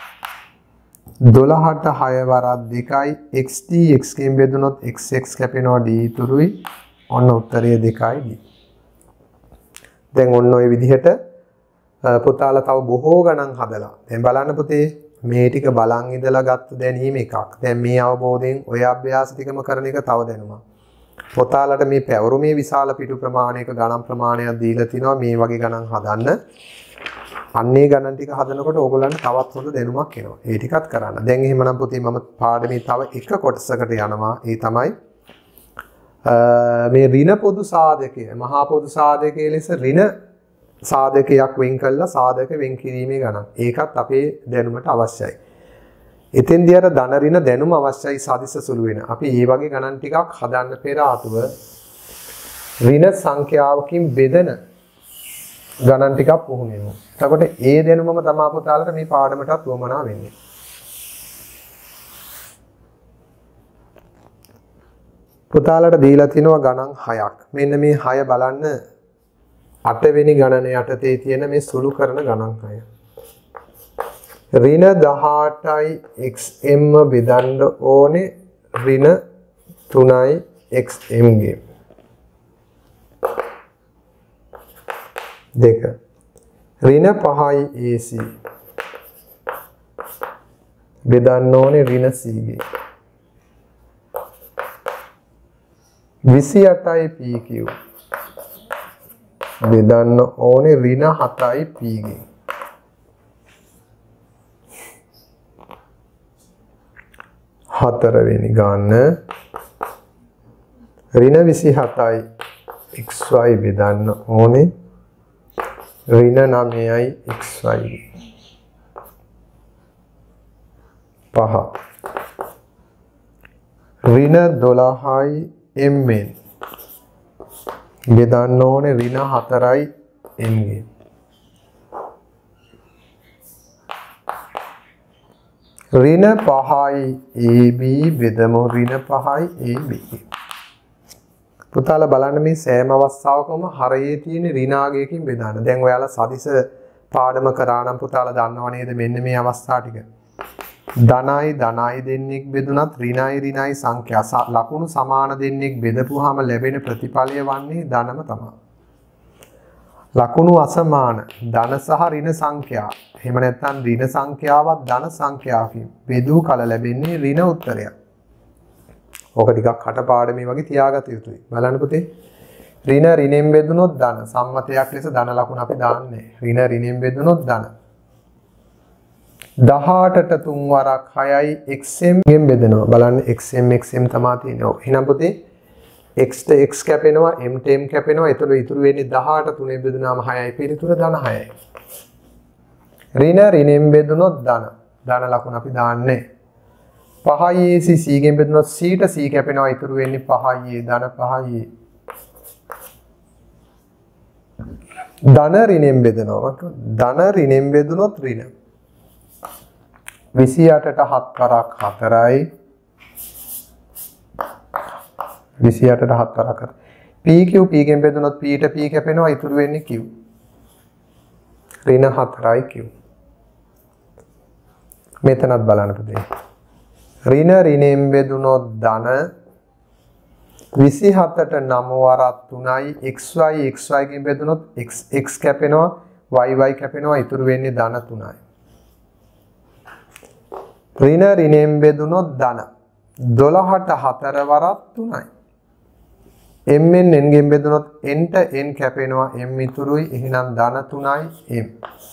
12ට 6 වරක් 2යි xd x කින් බෙදුනොත් xx කැපෙනවා d ඉතුරුයි. ඔන්න උත්තරය 2යි d. දැන් ඔන්න ඔය විදිහට පුතාලා තව බොහෝ ගණන් හදලා. දැන් බලන්න පුතේ මේ ටික බලන් ඉඳලා ගත්ත දැනීම එකක්. දැන් මේ අවබෝධයෙන් ඔය අභ්‍යාස ටිකම කරන එක තව දැනුමක්. පුතාලට මේ පැවරුමේ විශාල පිටු ප්‍රමාණයක ගණන් ප්‍රමාණයක් දීලා තිනවා මේ වගේ ගණන් හදන්න. අන්නේ ගණන් ටික හදනකොට ඕගොල්ලන්ට තවත් හොඳ දැනුමක් එනවා. ඒ ටිකත් කරන්න. දැන් එහෙමනම් පුතේ මම පාඩමේ තව එක කොටසකට යනවා. ඒ තමයි මේ ඍණ පොදු සාධකය මහා පොදු සාධකයේ ලෙස ඍණ සාධකයක් වෙන් කළා සාධක වෙන් කිරීමේ ගණන්. ඒකත් අපේ දැනුමට අවශ්‍යයි. එතෙන්දී අර ධන ඍණ දැනුම අවශ්‍යයි සාදිස සුළු වෙන. අපි මේ වගේ ගණන් ටිකක් හදන්න පෙර ආතුව ඍණ සංඛ්‍යාවකින් බෙදෙන ගණන් ටිකක් පුහුණු වෙනවා. එතකොට ඒ දැනුමම තමයි පුතාලට මේ පාඩමටත් වමනා වෙන්නේ. පුතාලට දීලා තිනවා ගණන් 6ක්. මෙන්න මේ 6 බලන්න 8 වෙනි ගණන යටතේ තියෙන මේ සුළු කරන ගණන් 6. ඍණ 18යි xm බෙදන්න ඕනේ ඍණ 3යි xm ගේ. 2 ඍණ 5යි ac බෙදන්න ඕනේ ඍණ c ගේ. 28යි pq බෙදන්න ඕනේ ඍණ 7යි p ගේ. 4 වෙනි ගාන ඍණ 27යි xy බෙදන්න ඕනේ ඍණ 9යි xy. 5 ඍණ 12යි mn බෙදන්න ඕනේ ඍණ 4යි n ගේ. ඍණ 5යි ab බෙදමු ඍණ 5යි ab. පුතාලා බලන්න මේ සෑම අවස්ථාවකම හරයේ තියෙන ඍණාගයකින් බෙදාන. දැන් ඔයාලා සදිස පාඩම කරා නම් පුතාලා දන්නව නේද මෙන්න මේ අවස්ථා ටික. ධනයි ධනයි දෙන්නෙක් බෙදුනත් ඍණයි ඍණයි සංඛ්‍යා ලකුණු සමාන දෙන්නෙක් බෙදපුවාම ලැබෙන ප්‍රතිඵලය වන්නේ ධනම තමයි. ලකුණු අසමාන ධන සහ ඍණ සංඛ්‍යා. එහෙම නැත්නම් ඍණ සංඛ්‍යාවත් ධන සංඛ්‍යාවකින් බෙදූ කල ලැබෙන්නේ ඍණ උත්තරයක්. ඕක ටිකක් කටපාඩමේ වගේ තියාගත යුතුයි. බලන්න පුතේ. ඍණ ඍණෙන් බෙදුනොත් ධන. සම්මතයක් ලෙස ධන ලකුණ අපි දාන්නේ. ඍණ ඍණෙන් බෙදුනොත් ධන. 18ට 3 වරක් 6යි xm ගෙන් බෙදෙනවා. බලන්න xm තමයි තියෙන්නේ. එහෙනම් පුතේ x ට x කැපෙනවා, m ට m කැපෙනවා. ඒතර ඉතුරු වෙන්නේ 18 3 බෙදුනාම 6යි. පිළිතුර ධන 6යි. ඍණ ඍණෙන් බෙදුනොත් ධන. ධන ලකුණ අපි දාන්නේ. 5යි c ගෙන් බෙදුනොත් c ට c කැපෙනවා. ඉතුරු වෙන්නේ 5යි ධන 5යි. ධන ඍණෙන් බෙදනවා. ධන ර්ණෙන් බෙදුනොත් ඍණ. 28ට 7 කරක් 4යි. 28ට 7 කරක් 4. PQ P ගෙන් බෙදුනොත් P ට P කැපෙනවා. ඉතුරු වෙන්නේ Q. ඍණ 4යි Q. මෙතනත් බලන්න පුතේ. ඍණ ඍණෙන් බෙදුනොත් ධන 27ට 9 වරක් 3යි xy ගෙන් බෙදුනොත් x කැපෙනවා y කැපෙනවා ඉතුරු වෙන්නේ ධන 3යි. ඍණ ඍණෙන් බෙදුනොත් ධන 12ට 4 වරක් 3යි. m n ගෙන් බෙදුනොත් n ට n කැපෙනවා m ඉතුරුයි එහෙනම් ධන 3යි m.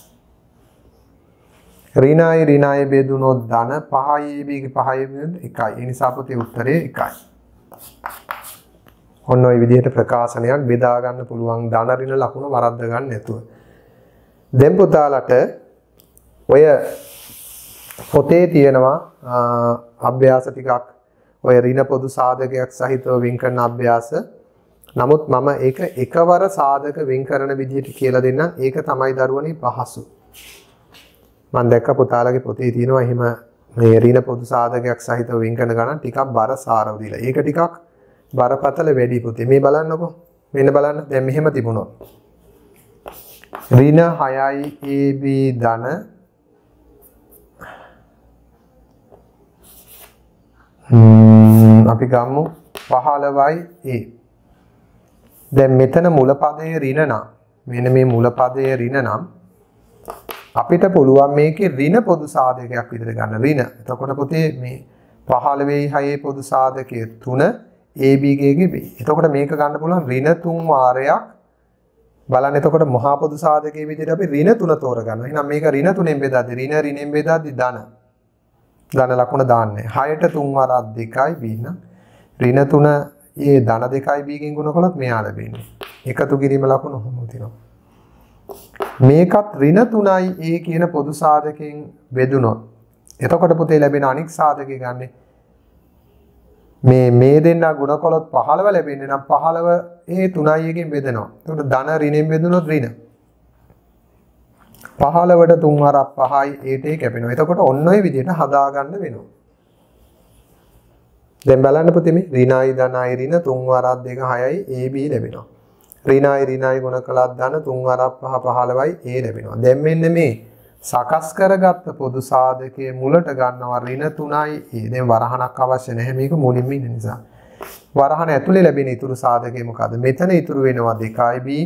ඍණයි ඍණයි බෙදුනොත් ධන 5යි b ගේ 5යි බෙදුනොත් 1යි. ඒ නිසා පුතේ උත්තරේ 1යි. ඔන්න ඔය විදිහට ප්‍රකාශනයක් බෙදා ගන්න පුළුවන් ධන ඍණ ලකුණ වරද්ද ගන්න නැතුව. දැන් පුතාලට ඔය පොතේ තියෙනවා අභ්‍යාස ටිකක් ඔය ඍණ පොදු සාධකයක් සහිතව වෙන් කරන අභ්‍යාස. නමුත් මම ඒක එකවර සාධක වෙන් කරන විදිහට කියලා දෙන්නම්. ඒක තමයි දරුවනේ පහසු. මම දැක්ක පුතාලගේ පොතේ තියෙනවා එහෙම මේ ඍණ පොදු සාධකයක් සහිතව වෙන් කරන ගණන් ටිකක් බර සාරව දීලා. ඒක ටිකක් බරපතල වැඩි පුතේ. මේ බලන්නකෝ. මෙන්න බලන්න. දැන් මෙහෙම තිබුණොත්. ඍණ 6යි AB ධන අපි ගමු 15යි A. දැන් මෙතන මුල පදයේ ඍණ නම් මෙන්න මේ මුල පදයේ ඍණ නම් අපිට පුළුවන් මේකේ ඍණ පොදු සාධකයක් විදිහට ගන්න ඍණ. එතකොට පුතේ මේ 15යි 6ේ පොදු සාධකයේ 3 AB ගේ B. එතකොට මේක ගන්න පුළුවන් ඍණ 3 වාරයක් බලන්න. එතකොට මහා පොදු සාධකයේ විදිහට අපි ඍණ 3 තෝරගන්නවා. එහෙනම් මේක ඍණ 3ෙන් බෙදාද්දි ඍණ ඍණෙන් බෙදාද්දි ධන ලකුණ දාන්නේ. 6ට 3 වරක් 2යි B නම් ඍණ 3 ඒ ධන 2යි B ගෙන් ගුණ කළොත් මෙයා ලැබෙන්නේ. එකතු කිරීම ලකුණ ඔහොම තියෙනවා. මේකත් ඍණ 3යි A කියන පොදු සාධකයෙන් බෙදුනොත් එතකොට පුතේ ලැබෙන අනික් සාධකය ගන්නේ මේ දෙන්නා ගුණ කළොත් 15 ලැබෙන්නේ නම් 15 ඒ 3යි එකෙන් බෙදෙනවා. එතකොට ධන ඍණෙන් බෙදුනොත් ඍණ 15ට 3 වරක් 5යි ඒට කැපෙනවා. එතකොට ඔන්න ඔය විදිහට හදා ගන්න වෙනවා. දැන් බලන්න පුතේ මේ ඍණයි ධනයි ඍණ 3 වරක් 2 6යි AB ලැබෙනවා. ඍණයි ඍණයි ගුණ කළත් ධන 3 වරක් 5 15යි A ලැබෙනවා. දැන් මෙන්න මේ සකස් කරගත්ත පොදු සාධකයේ මුලට ගන්නවා ඍණ 3යි A. දැන් වරහණක් අවශ්‍ය නැහැ මේක මුලින්ම ඉන්න නිසා. වරහණ ඇතුලේ ලැබෙන ඉතුරු සාධකය මොකද්ද? මෙතන ඉතුරු වෙනවා 2යි B.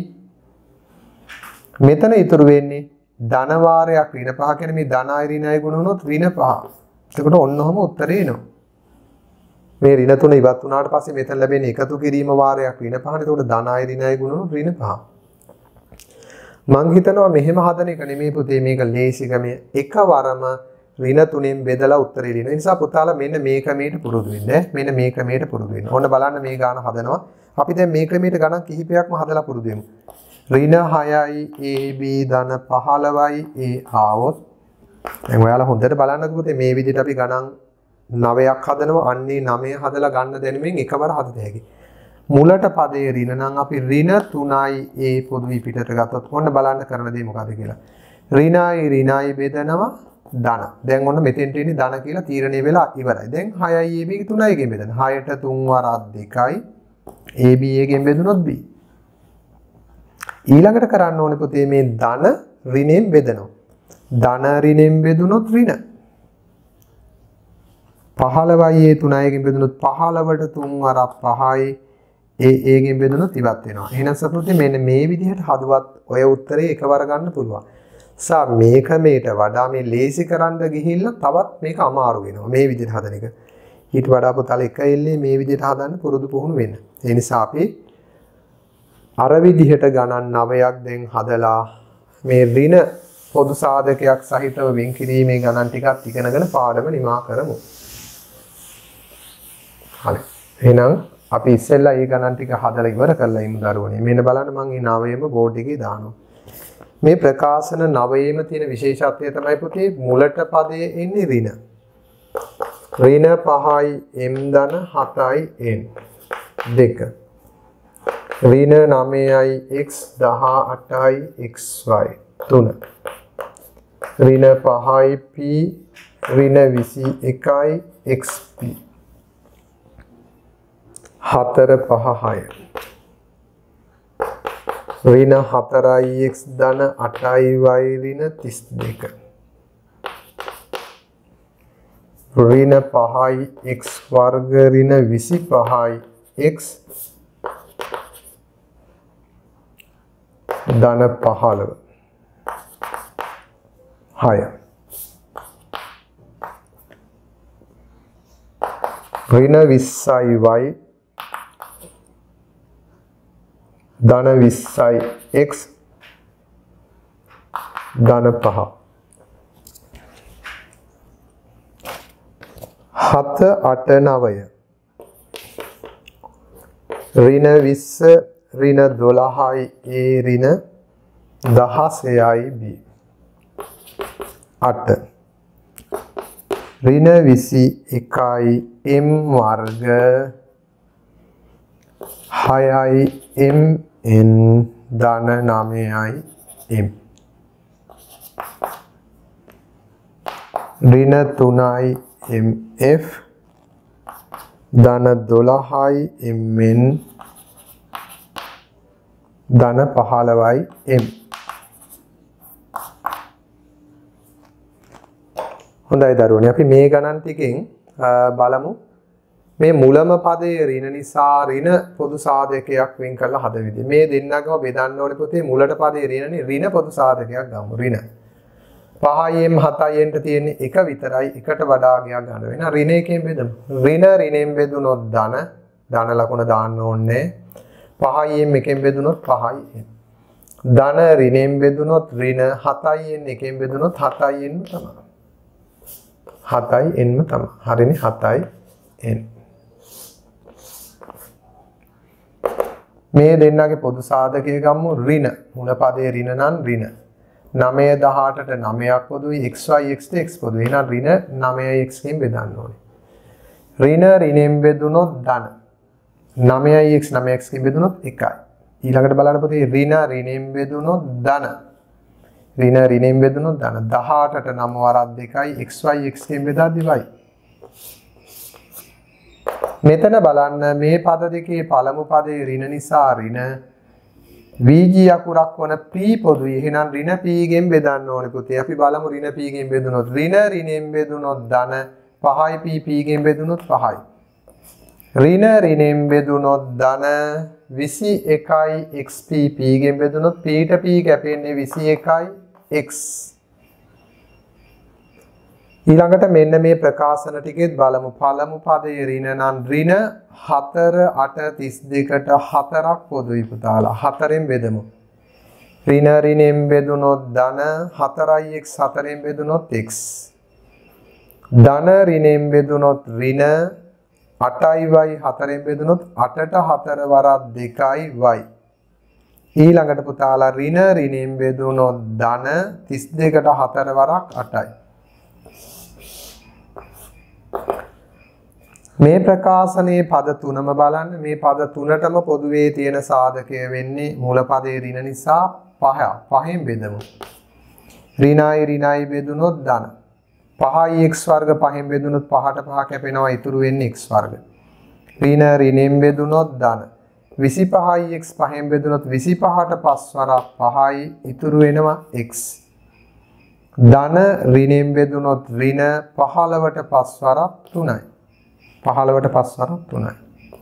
මෙතන ඉතුරු වෙන්නේ ධන වාරයක් ඍණ 5 කියන්නේ මේ ධනයි ඍණයි ගුණ වුණොත් ඍණ 5. එතකොට ඔන්නෝම උත්තරේ එනවා. මේ ඍණ 3 ඉවත් වුණාට පස්සේ මෙතන ලැබෙන එකතු කිරීම වාරයක් ඍණ 5. එතකොට ධනයි ඍණයි ගුණ වුණොත් ඍණ 5. මං හිතනවා මෙහෙම හදන එක නෙමෙයි පුතේ මේක ලේසි ගමේ එකවරම ඍණ 3ෙන් බෙදලා උත්තරේ දෙන. ඒ නිසා පුතාලා මෙන්න මේ ක්‍රමයට පුරුදු වෙන්න. මෙන්න මේ ක්‍රමයට පුරුදු වෙන්න. ඕන්න බලන්න මේ ගාන හදනවා. අපි දැන් මේ ක්‍රමයට ගණන් කිහිපයක්ම හදලා පුරුදු වෙමු. ඍණ 6යි AB ධන 15යි A ආවොත් දැන් ඔයාලා හොඳට බලන්නකෝ පුතේ මේ විදිහට අපි ගණන් 9ක් හදනවා. අන්නේ 9 හදලා ගන්න දැනුමින් එකවර හදත හැකියි. මුලට පදේ ඍණ නම් අපි ඍණ 3යි A පොදුයි පිටට ගත්තොත් ඔන්න බලන්න කරන දේ මොකද කියලා. ඍණයි ඍණයි බෙදනවා ධන. දැන් ඔන්න මෙතෙන්ට එන්නේ ධන කියලා තීරණය වෙලා ඉවරයි. දැන් 6යි AB 3යි ගෙන් බෙදන. 6ට 3 වරක් 2යි AB ගෙන් බෙදුනොත් B. ඊළඟට කරන්න ඕනේ පුතේ මේ ධන ඍණෙන් බෙදනවා. ධන ඍණෙන් බෙදුනොත් ඍණ 15යි A 3යි ගෙන් බෙදුනොත් 15ට 3 වරක් 5යි A ගෙන් බෙදුනොත් ඉවත් වෙනවා. එහෙනම් සතුටේ මෙන්න මේ විදිහට හදුවත් ඔය උත්තරේ එකවර ගන්න පුළුවන්. සා මේක මේට වඩා මේ ලේසි කරන්න ගිහිල්ලා තවත් මේක අමාරු වෙනවා. මේ විදිහට හදන එක. ඊට වඩා පුතාලා එක එල්ලේ මේ විදිහට හදන්න පුරුදු පුහුණු වෙන්න. ඒ නිසා අපි අර විදිහට ගණන් 9ක් දැන් හදලා මේ ඍණ පොදු සාධකයක් සහිතව වෙන් කිරීමේ ගණන් ටිකක් ඉගෙනගෙන පාඩම නිමා කරමු. හරි. එහෙනම් අපි ඉස්සෙල්ලා මේ ගණන් ටික හදලා ඉවර කරලා ඉමු දරුවනේ. මෙන්න බලන්න මම මේ 9ම බෝඩ් එකේ දානවා. මේ ප්‍රකාශන 9ේම තියෙන විශේෂත්වය තමයි පුතේ මුලට පදයේ එන්නේ ඍණ. ඍණ 5යි m ධන 7යි n 2. ඍණ 9යි x 18යි xy 3. ඍණ 5යි p ඍණ 21යි xp 4 5 6. ඍණ 4යි x ධන 8යි y ඍණ 32. ඍණ 5යි x වර්ග ඍණ 25යි x ධන 15. 6. ඍණ 20යි y ධන 20යි x ධන 5. 7 8 9. ඍණ 20 ඍණ 12යි a ඍණ 16යි b 8. ඍණ 21යි m වර්ග 6යි m n ධන 9යි m. ඍණ 3යි mf ධන 12යි mn ධන 15යි m. හොඳයි දරුවනේ අපි මේ ගණන් ටිකෙන් බලමු මේ මුලම පදයේ ඍණ නිසා ඍණ පොදු සාධකයක් වෙන් කරලා හද විදිහ. මේ දෙන්නගම බෙදන්න ඕනේ පුතේ මුලට පදයේ ඍණනේ ඍණ පොදු සාධකයක් ගමු. ඍණ 5යි m 7යි n තියෙන්නේ එක විතරයි එකට වඩා ගියා ගන්න වෙන ඍණ එකෙන් බෙදමු. ඍණ ඍණෙන් බෙදුනොත් ධන ලකුණ දාන්න ඕනේ. 5යි m එකෙන් බෙදුනොත් 5යි n. ධන ඍණෙන් බෙදුනොත් ඍණ 7යි n එකෙන් බෙදුනොත් 7යි n තමයි. 7යි n තමයි. හරිනේ 7යි n. මේ දෙන්නගේ පොදු සාධකය ගමු ඍණ මුල පදයේ ඍණ නම් ඍණ 9 18ට 9ක් පොදුයි xy x ට x පොදුයි. එහෙනම් ඍණ 9x කින් බෙදන්න ඕනේ. ඍණ ඍණෙන් බෙදුනොත් ධන 9x 9x කින් බෙදුනොත් 1යි. ඊළඟට බලන්න පුතේ ඍණ ඍණෙන් බෙදුනොත් ධන ඍණ ඍණෙන් බෙදුනොත් ධන 18ට 9 වරක් 2යි xy x කින් බෙදද්දි y. මෙතන බලන්න මේ පද දෙකේ පළමු පදයේ ඍණ නිසා ඍණ VG අකුරක් වන p පොදුයි. එහෙනම් ඍණ p ගෙන් බෙදන්න ඕනේ පුතේ. අපි බලමු ර්ණ p ගෙන් බෙදුනොත් ඍණ ඍණෙන් බෙදුනොත් ධන 5යි p ගෙන් බෙදුනොත් 5යි. ඍණ ඍණෙන් බෙදුනොත් ධන 21යි xp p ගෙන් බෙදුනොත් p ට p කැපෙන්නේ 21යි x. ඊළඟට මෙන්න මේ ප්‍රකාශන ටිකෙත් බලමු. පළමු පදයේ ඍණ නම් ඍණ 4 8 32ට 4ක් පොදුයි පුතාලා. 4ෙන් බෙදමු. ඍණ ඍණෙන් බෙදුනොත් ධන 4යි x 4ෙන් බෙදුනොත් x. ධන ඍණෙන් බෙදුනොත් ඍණ 8යි y 4ෙන් බෙදුනොත් 8ට 4 වරක් 2යි y. ඊළඟට පුතාලා ඍණ ඍණෙන් බෙදුනොත් ධන 32ට 4 වරක් 8යි. මේ ප්‍රකාශනයේ පද තුනම බලන්න. මේ පද තුනටම පොදුවේ තියෙන සාධකය වෙන්නේ මූල පදයේ ඍණ නිසා 5ෙන් බෙදමු. ඍණයි ඍණයි බෙදුනොත් ධන 5යි x වර්ග 5ෙන් බෙදුනොත් 5ට 5 කැපෙනවා ඉතුරු වෙන්නේ x වර්ග. ඍණ ඍණෙන් බෙදුනොත් ධන 25යි x 5ෙන් බෙදුනොත් 25ට 5 වරක් 5යි ඉතුරු වෙනවා x. ධන ඍණෙන් බෙදුනොත් ඍණ 15ට 5 වරක් 3යි. 15ට 5 වරක් 3යි.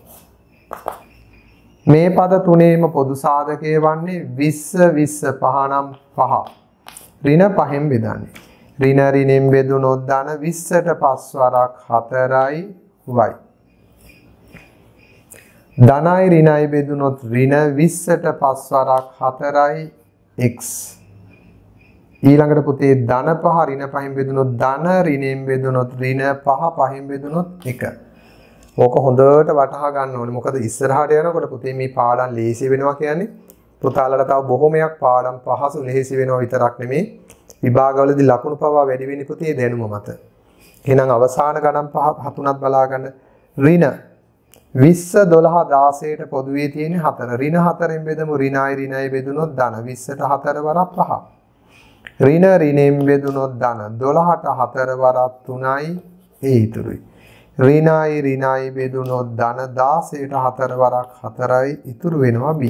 මේ පද තුනේම පොදු සාධකය වන්නේ 20 20 5 නම් 5. ඍණ 5ෙන් බෙදන්නේ. ඍණ ඍණෙන් බෙදුනොත් ධන 20ට 5 වරක් 4යි y. ධනයි ඍණයි බෙදුනොත් ඍණ 20ට 5 වරක් 4යි x. ඊළඟට පුතේ ධන 5 ඍණ 5න් බෙදුනොත් ධන ඍණයෙන් බෙදුනොත් ඍණ 5 5න් බෙදුනොත් 1. ඕක හොඳට වටහා ගන්න ඕනේ. මොකද ඉස්සරහට යනකොට පුතේ මේ පාඩම් ලේසි වෙනවා කියන්නේ පුතාලට තව බොහොමයක් පාඩම් පහසු ලේසි වෙනවා විතරක් නෙමේ විභාගවලදී ලකුණු පවා වැඩි වෙන්නේ පුතේ දැනුම මත. එහෙනම් අවසාන ගණන් පහ තුනක් බලා ගන්න. ඍණ 20 12 16ට පොදුවේ තියෙන 4. ඍණ 4න් බෙදමු ඍණයි ඍණයි බෙදුනොත් ධන 20ට 4 වරක් 5. ඍණ ඍණයෙන් බෙදුනොත් ධන 12ට 4 වරක් 3යි ඒ ඉතුරුයි. ඍණයි ඍණයි බෙදුනොත් ධන 16ට 4 වරක් 4යි ඉතුරු වෙනවා b.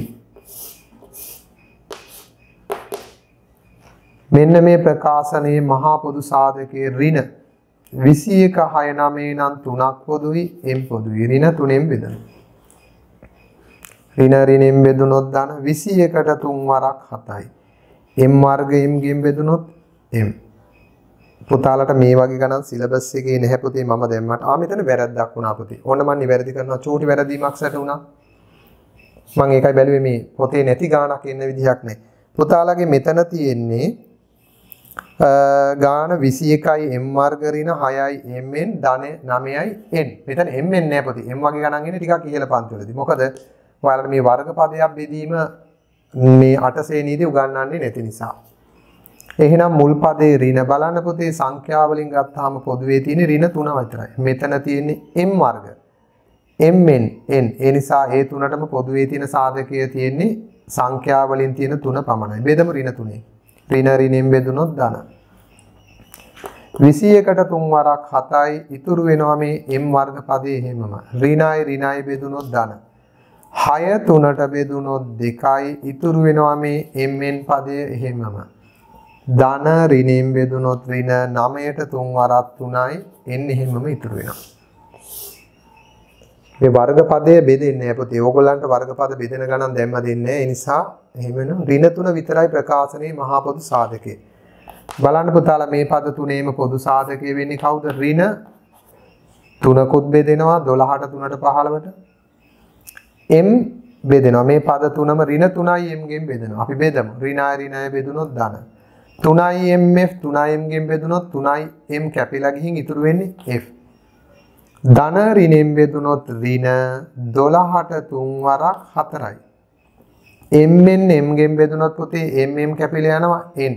මෙන්න මේ ප්‍රකාශනයේ මහා පොදු සාධකයේ ඍණ 21 6 9 නම් 3ක් පොදුයි m පොදුයි ඍණ 3ෙන් බෙදනවා. ඍණ ඍණයෙන් බෙදුනොත් ධන 21ට 3 වරක් 7යි. m වර්ග m ගෙන් බෙදුනොත් m. පුතාලට මේ වගේ ගණන් සිලබස් එකේ නැහැ පුතේ මම දැම්මට. මෙතන වැරද්දක් වුණා පුතේ. ඕන්න මම නිවැරදි කරනවා චූටි වැරදීමක් සැට වුණා. මම ඒකයි බැලුවේ මේ පොතේ නැති ගාණක් එන්න විදිහක් නැහැ. පුතාලගේ මෙතන තියෙන්නේ ගාන 21යි m වර්ග ඍණ 6යි m n ධන 9යි n. මෙතන m n නෑ පුතේ. m වගේ ගණන් එන්නේ ටිකක් ඉහළ පන්තිවලදී. මොකද ඔයාලට මේ වර්ග පදයක් බෙදීම මේ 8 ශ්‍රේණියේදී උගන්වන්නේ නැති නිසා. එහෙනම් මුල් පදේ ඍණ බලන්න පුතේ සංඛ්‍යා වලින් ගත්තාම පොදුවේ තියෙන ඍණ 3 විතරයි. මෙතන තියෙන්නේ m වර්ග m n n. ඒ නිසා ඒ තුනටම පොදුවේ තියෙන සාධකය තියෙන්නේ සංඛ්‍යා වලින් තියෙන 3 පමණයි. බෙදමු ඍණ 3. ඍණ ඍණයෙන් බෙදුනොත් ධන 21ට 3 වරක් 7යි ඉතුරු වෙනවා මේ m වර්ග පදේ එහෙමම. ඍණයි ඍණයි බෙදුනොත් ධන 6 3ට බෙදුනොත් 2යි ඉතුරු වෙනවා මේ mn පදය එහෙමම. ධන ඍණයෙන් බෙදුනොත් ඍණ 9ට 3 වරක් 3යි n එහෙමම ඉතුරු වෙනවා. මේ වර්ග පදය බෙදෙන්නේ නැහැ පුතේ. ඕගොල්ලන්ට වර්ග පද බෙදෙන ගණන් දැම්ම දෙන්නේ නැහැ. ඒ නිසා එහෙම වෙනවා. ඍණ 3 විතරයි ප්‍රකාශනයේ මහා පොදු සාධකය. බලන්න පුතාලා මේ පද තුනේම පොදු සාධකය වෙන්නේ කවුද? ඍණ 3කුත් බෙදෙනවා 12ට 3ට 15ට. m බෙදෙනවා. මේ පද තුනම ඍණ 3යි m ගෙන් බෙදෙනවා. අපි බෙදමු. ඍණයි ඍණයි බෙදුනොත් ධන 3යි mf 3යි m ගෙන් බෙදුනොත් 3යි m කැපිලා ගිහින් ඉතුරු වෙන්නේ f. ධන ඍණයෙන් බෙදුනොත් ඍණ 12ට 3 වරක් 4යි. mn m ගෙන් බෙදුනොත් පුතේ mm කැපිලා යනවා n.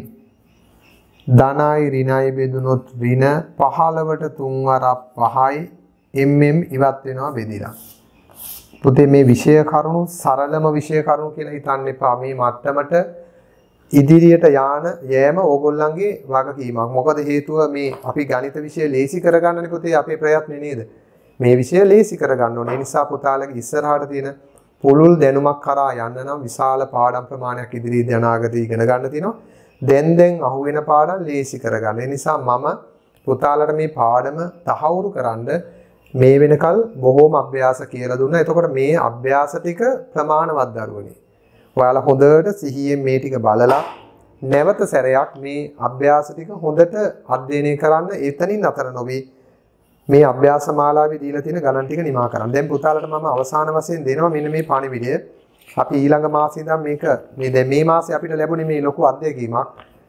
ධනයි ඍණයි බෙදුනොත් ඍණ 15ට 3 වරක් 5යි mm ඉවත් වෙනවා බෙදිලා. පුතේ මේ විෂය කරුණු සරලම විෂය කරුණු කියලා හිතන්න එපා. මේ මට්ටමට ඉදිරියට යෑම ඕගොල්ලන්ගේ වගකීමක්. මොකද හේතුව මේ අපි ගණිත විෂය ලේසි කරගන්නනේ පුතේ අපේ ප්‍රයත්නේ නේද? මේ විෂය ලේසි කරගන්න ඕනේ. ඒ නිසා පුතාලගේ ඉස්සරහට තියෙන පුළුල් දැනුමක් කරා යන්න නම් විශාල පාඩම් ප්‍රමාණයක් ඉදිරියේදී අනාගතේ ඉගෙන ගන්න තියෙනවා. දැන් අහුවෙන පාඩම් ලේසි කරගන්න. ඒ නිසා මම පුතාලට මේ පාඩම තහවුරු කරන්න මේ වෙනකල් බොහෝම අභ්‍යාස කියලා දුන්නා. එතකොට මේ අභ්‍යාස ටික ප්‍රමාණවත් දරුවනේ. ඔයාලා හොඳට සිහියෙන් මේ ටික බලලා නැවත සැරයක් මේ අභ්‍යාස ටික හොඳට අධ්‍යයනය කරන්න. එතනින් අතර නොවි මේ අභ්‍යාස මාලාවේ දීලා තියෙන ගණන් ටික නිමා කරන්න. දැන් පුතාලට මම අවසාන වශයෙන් දෙනවා මෙන්න මේ පණිවිඩය. අපි ඊළඟ මාසේ ඉඳන් මේක දැන් මේ මාසේ අපිට ලැබුණේ මේ ලොකු අත්දැකීමක්.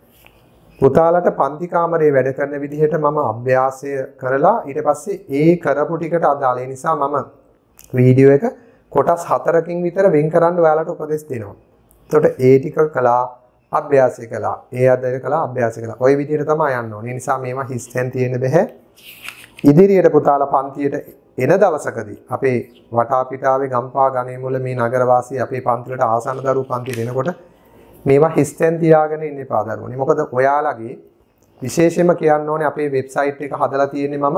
පුතාලට පන්ති කාමරේ වැඩ කරන විදිහට මම අභ්‍යාසය කරලා ඊට පස්සේ ඒ කරපු ටිකට අදාළ නිසා මම වීඩියෝ එක කොටස් 4කින් විතර වෙන් කරන්න ඔයාලට උපදෙස් දෙනවා. එතකොට ඒ ටික කළා අභ්‍යාසය කළා. ඒ අධ්‍යයනය කළා අභ්‍යාසය කළා. ওই විදිහට තමයි යන්න ඕනේ. ඒ නිසා මේවා හිස්තෙන් තියෙන්න බෑ. ඉදිරියට පුතාලා පන්තියට එන දවසකදී අපේ වටා පිටාවේ ගම්පා ගණේ මුල මේ නගරවාසී අපේ පන්තිලට ආසන්න දරුවෝ පන්තියට එනකොට මේවා හිස්තෙන් තියාගෙන ඉන්න එපා දරුවනේ. මොකද ඔයාලගේ විශේෂයෙන්ම කියන්න ඕනේ අපේ වෙබ්සයිට් එක හදලා තියෙන්නේ මම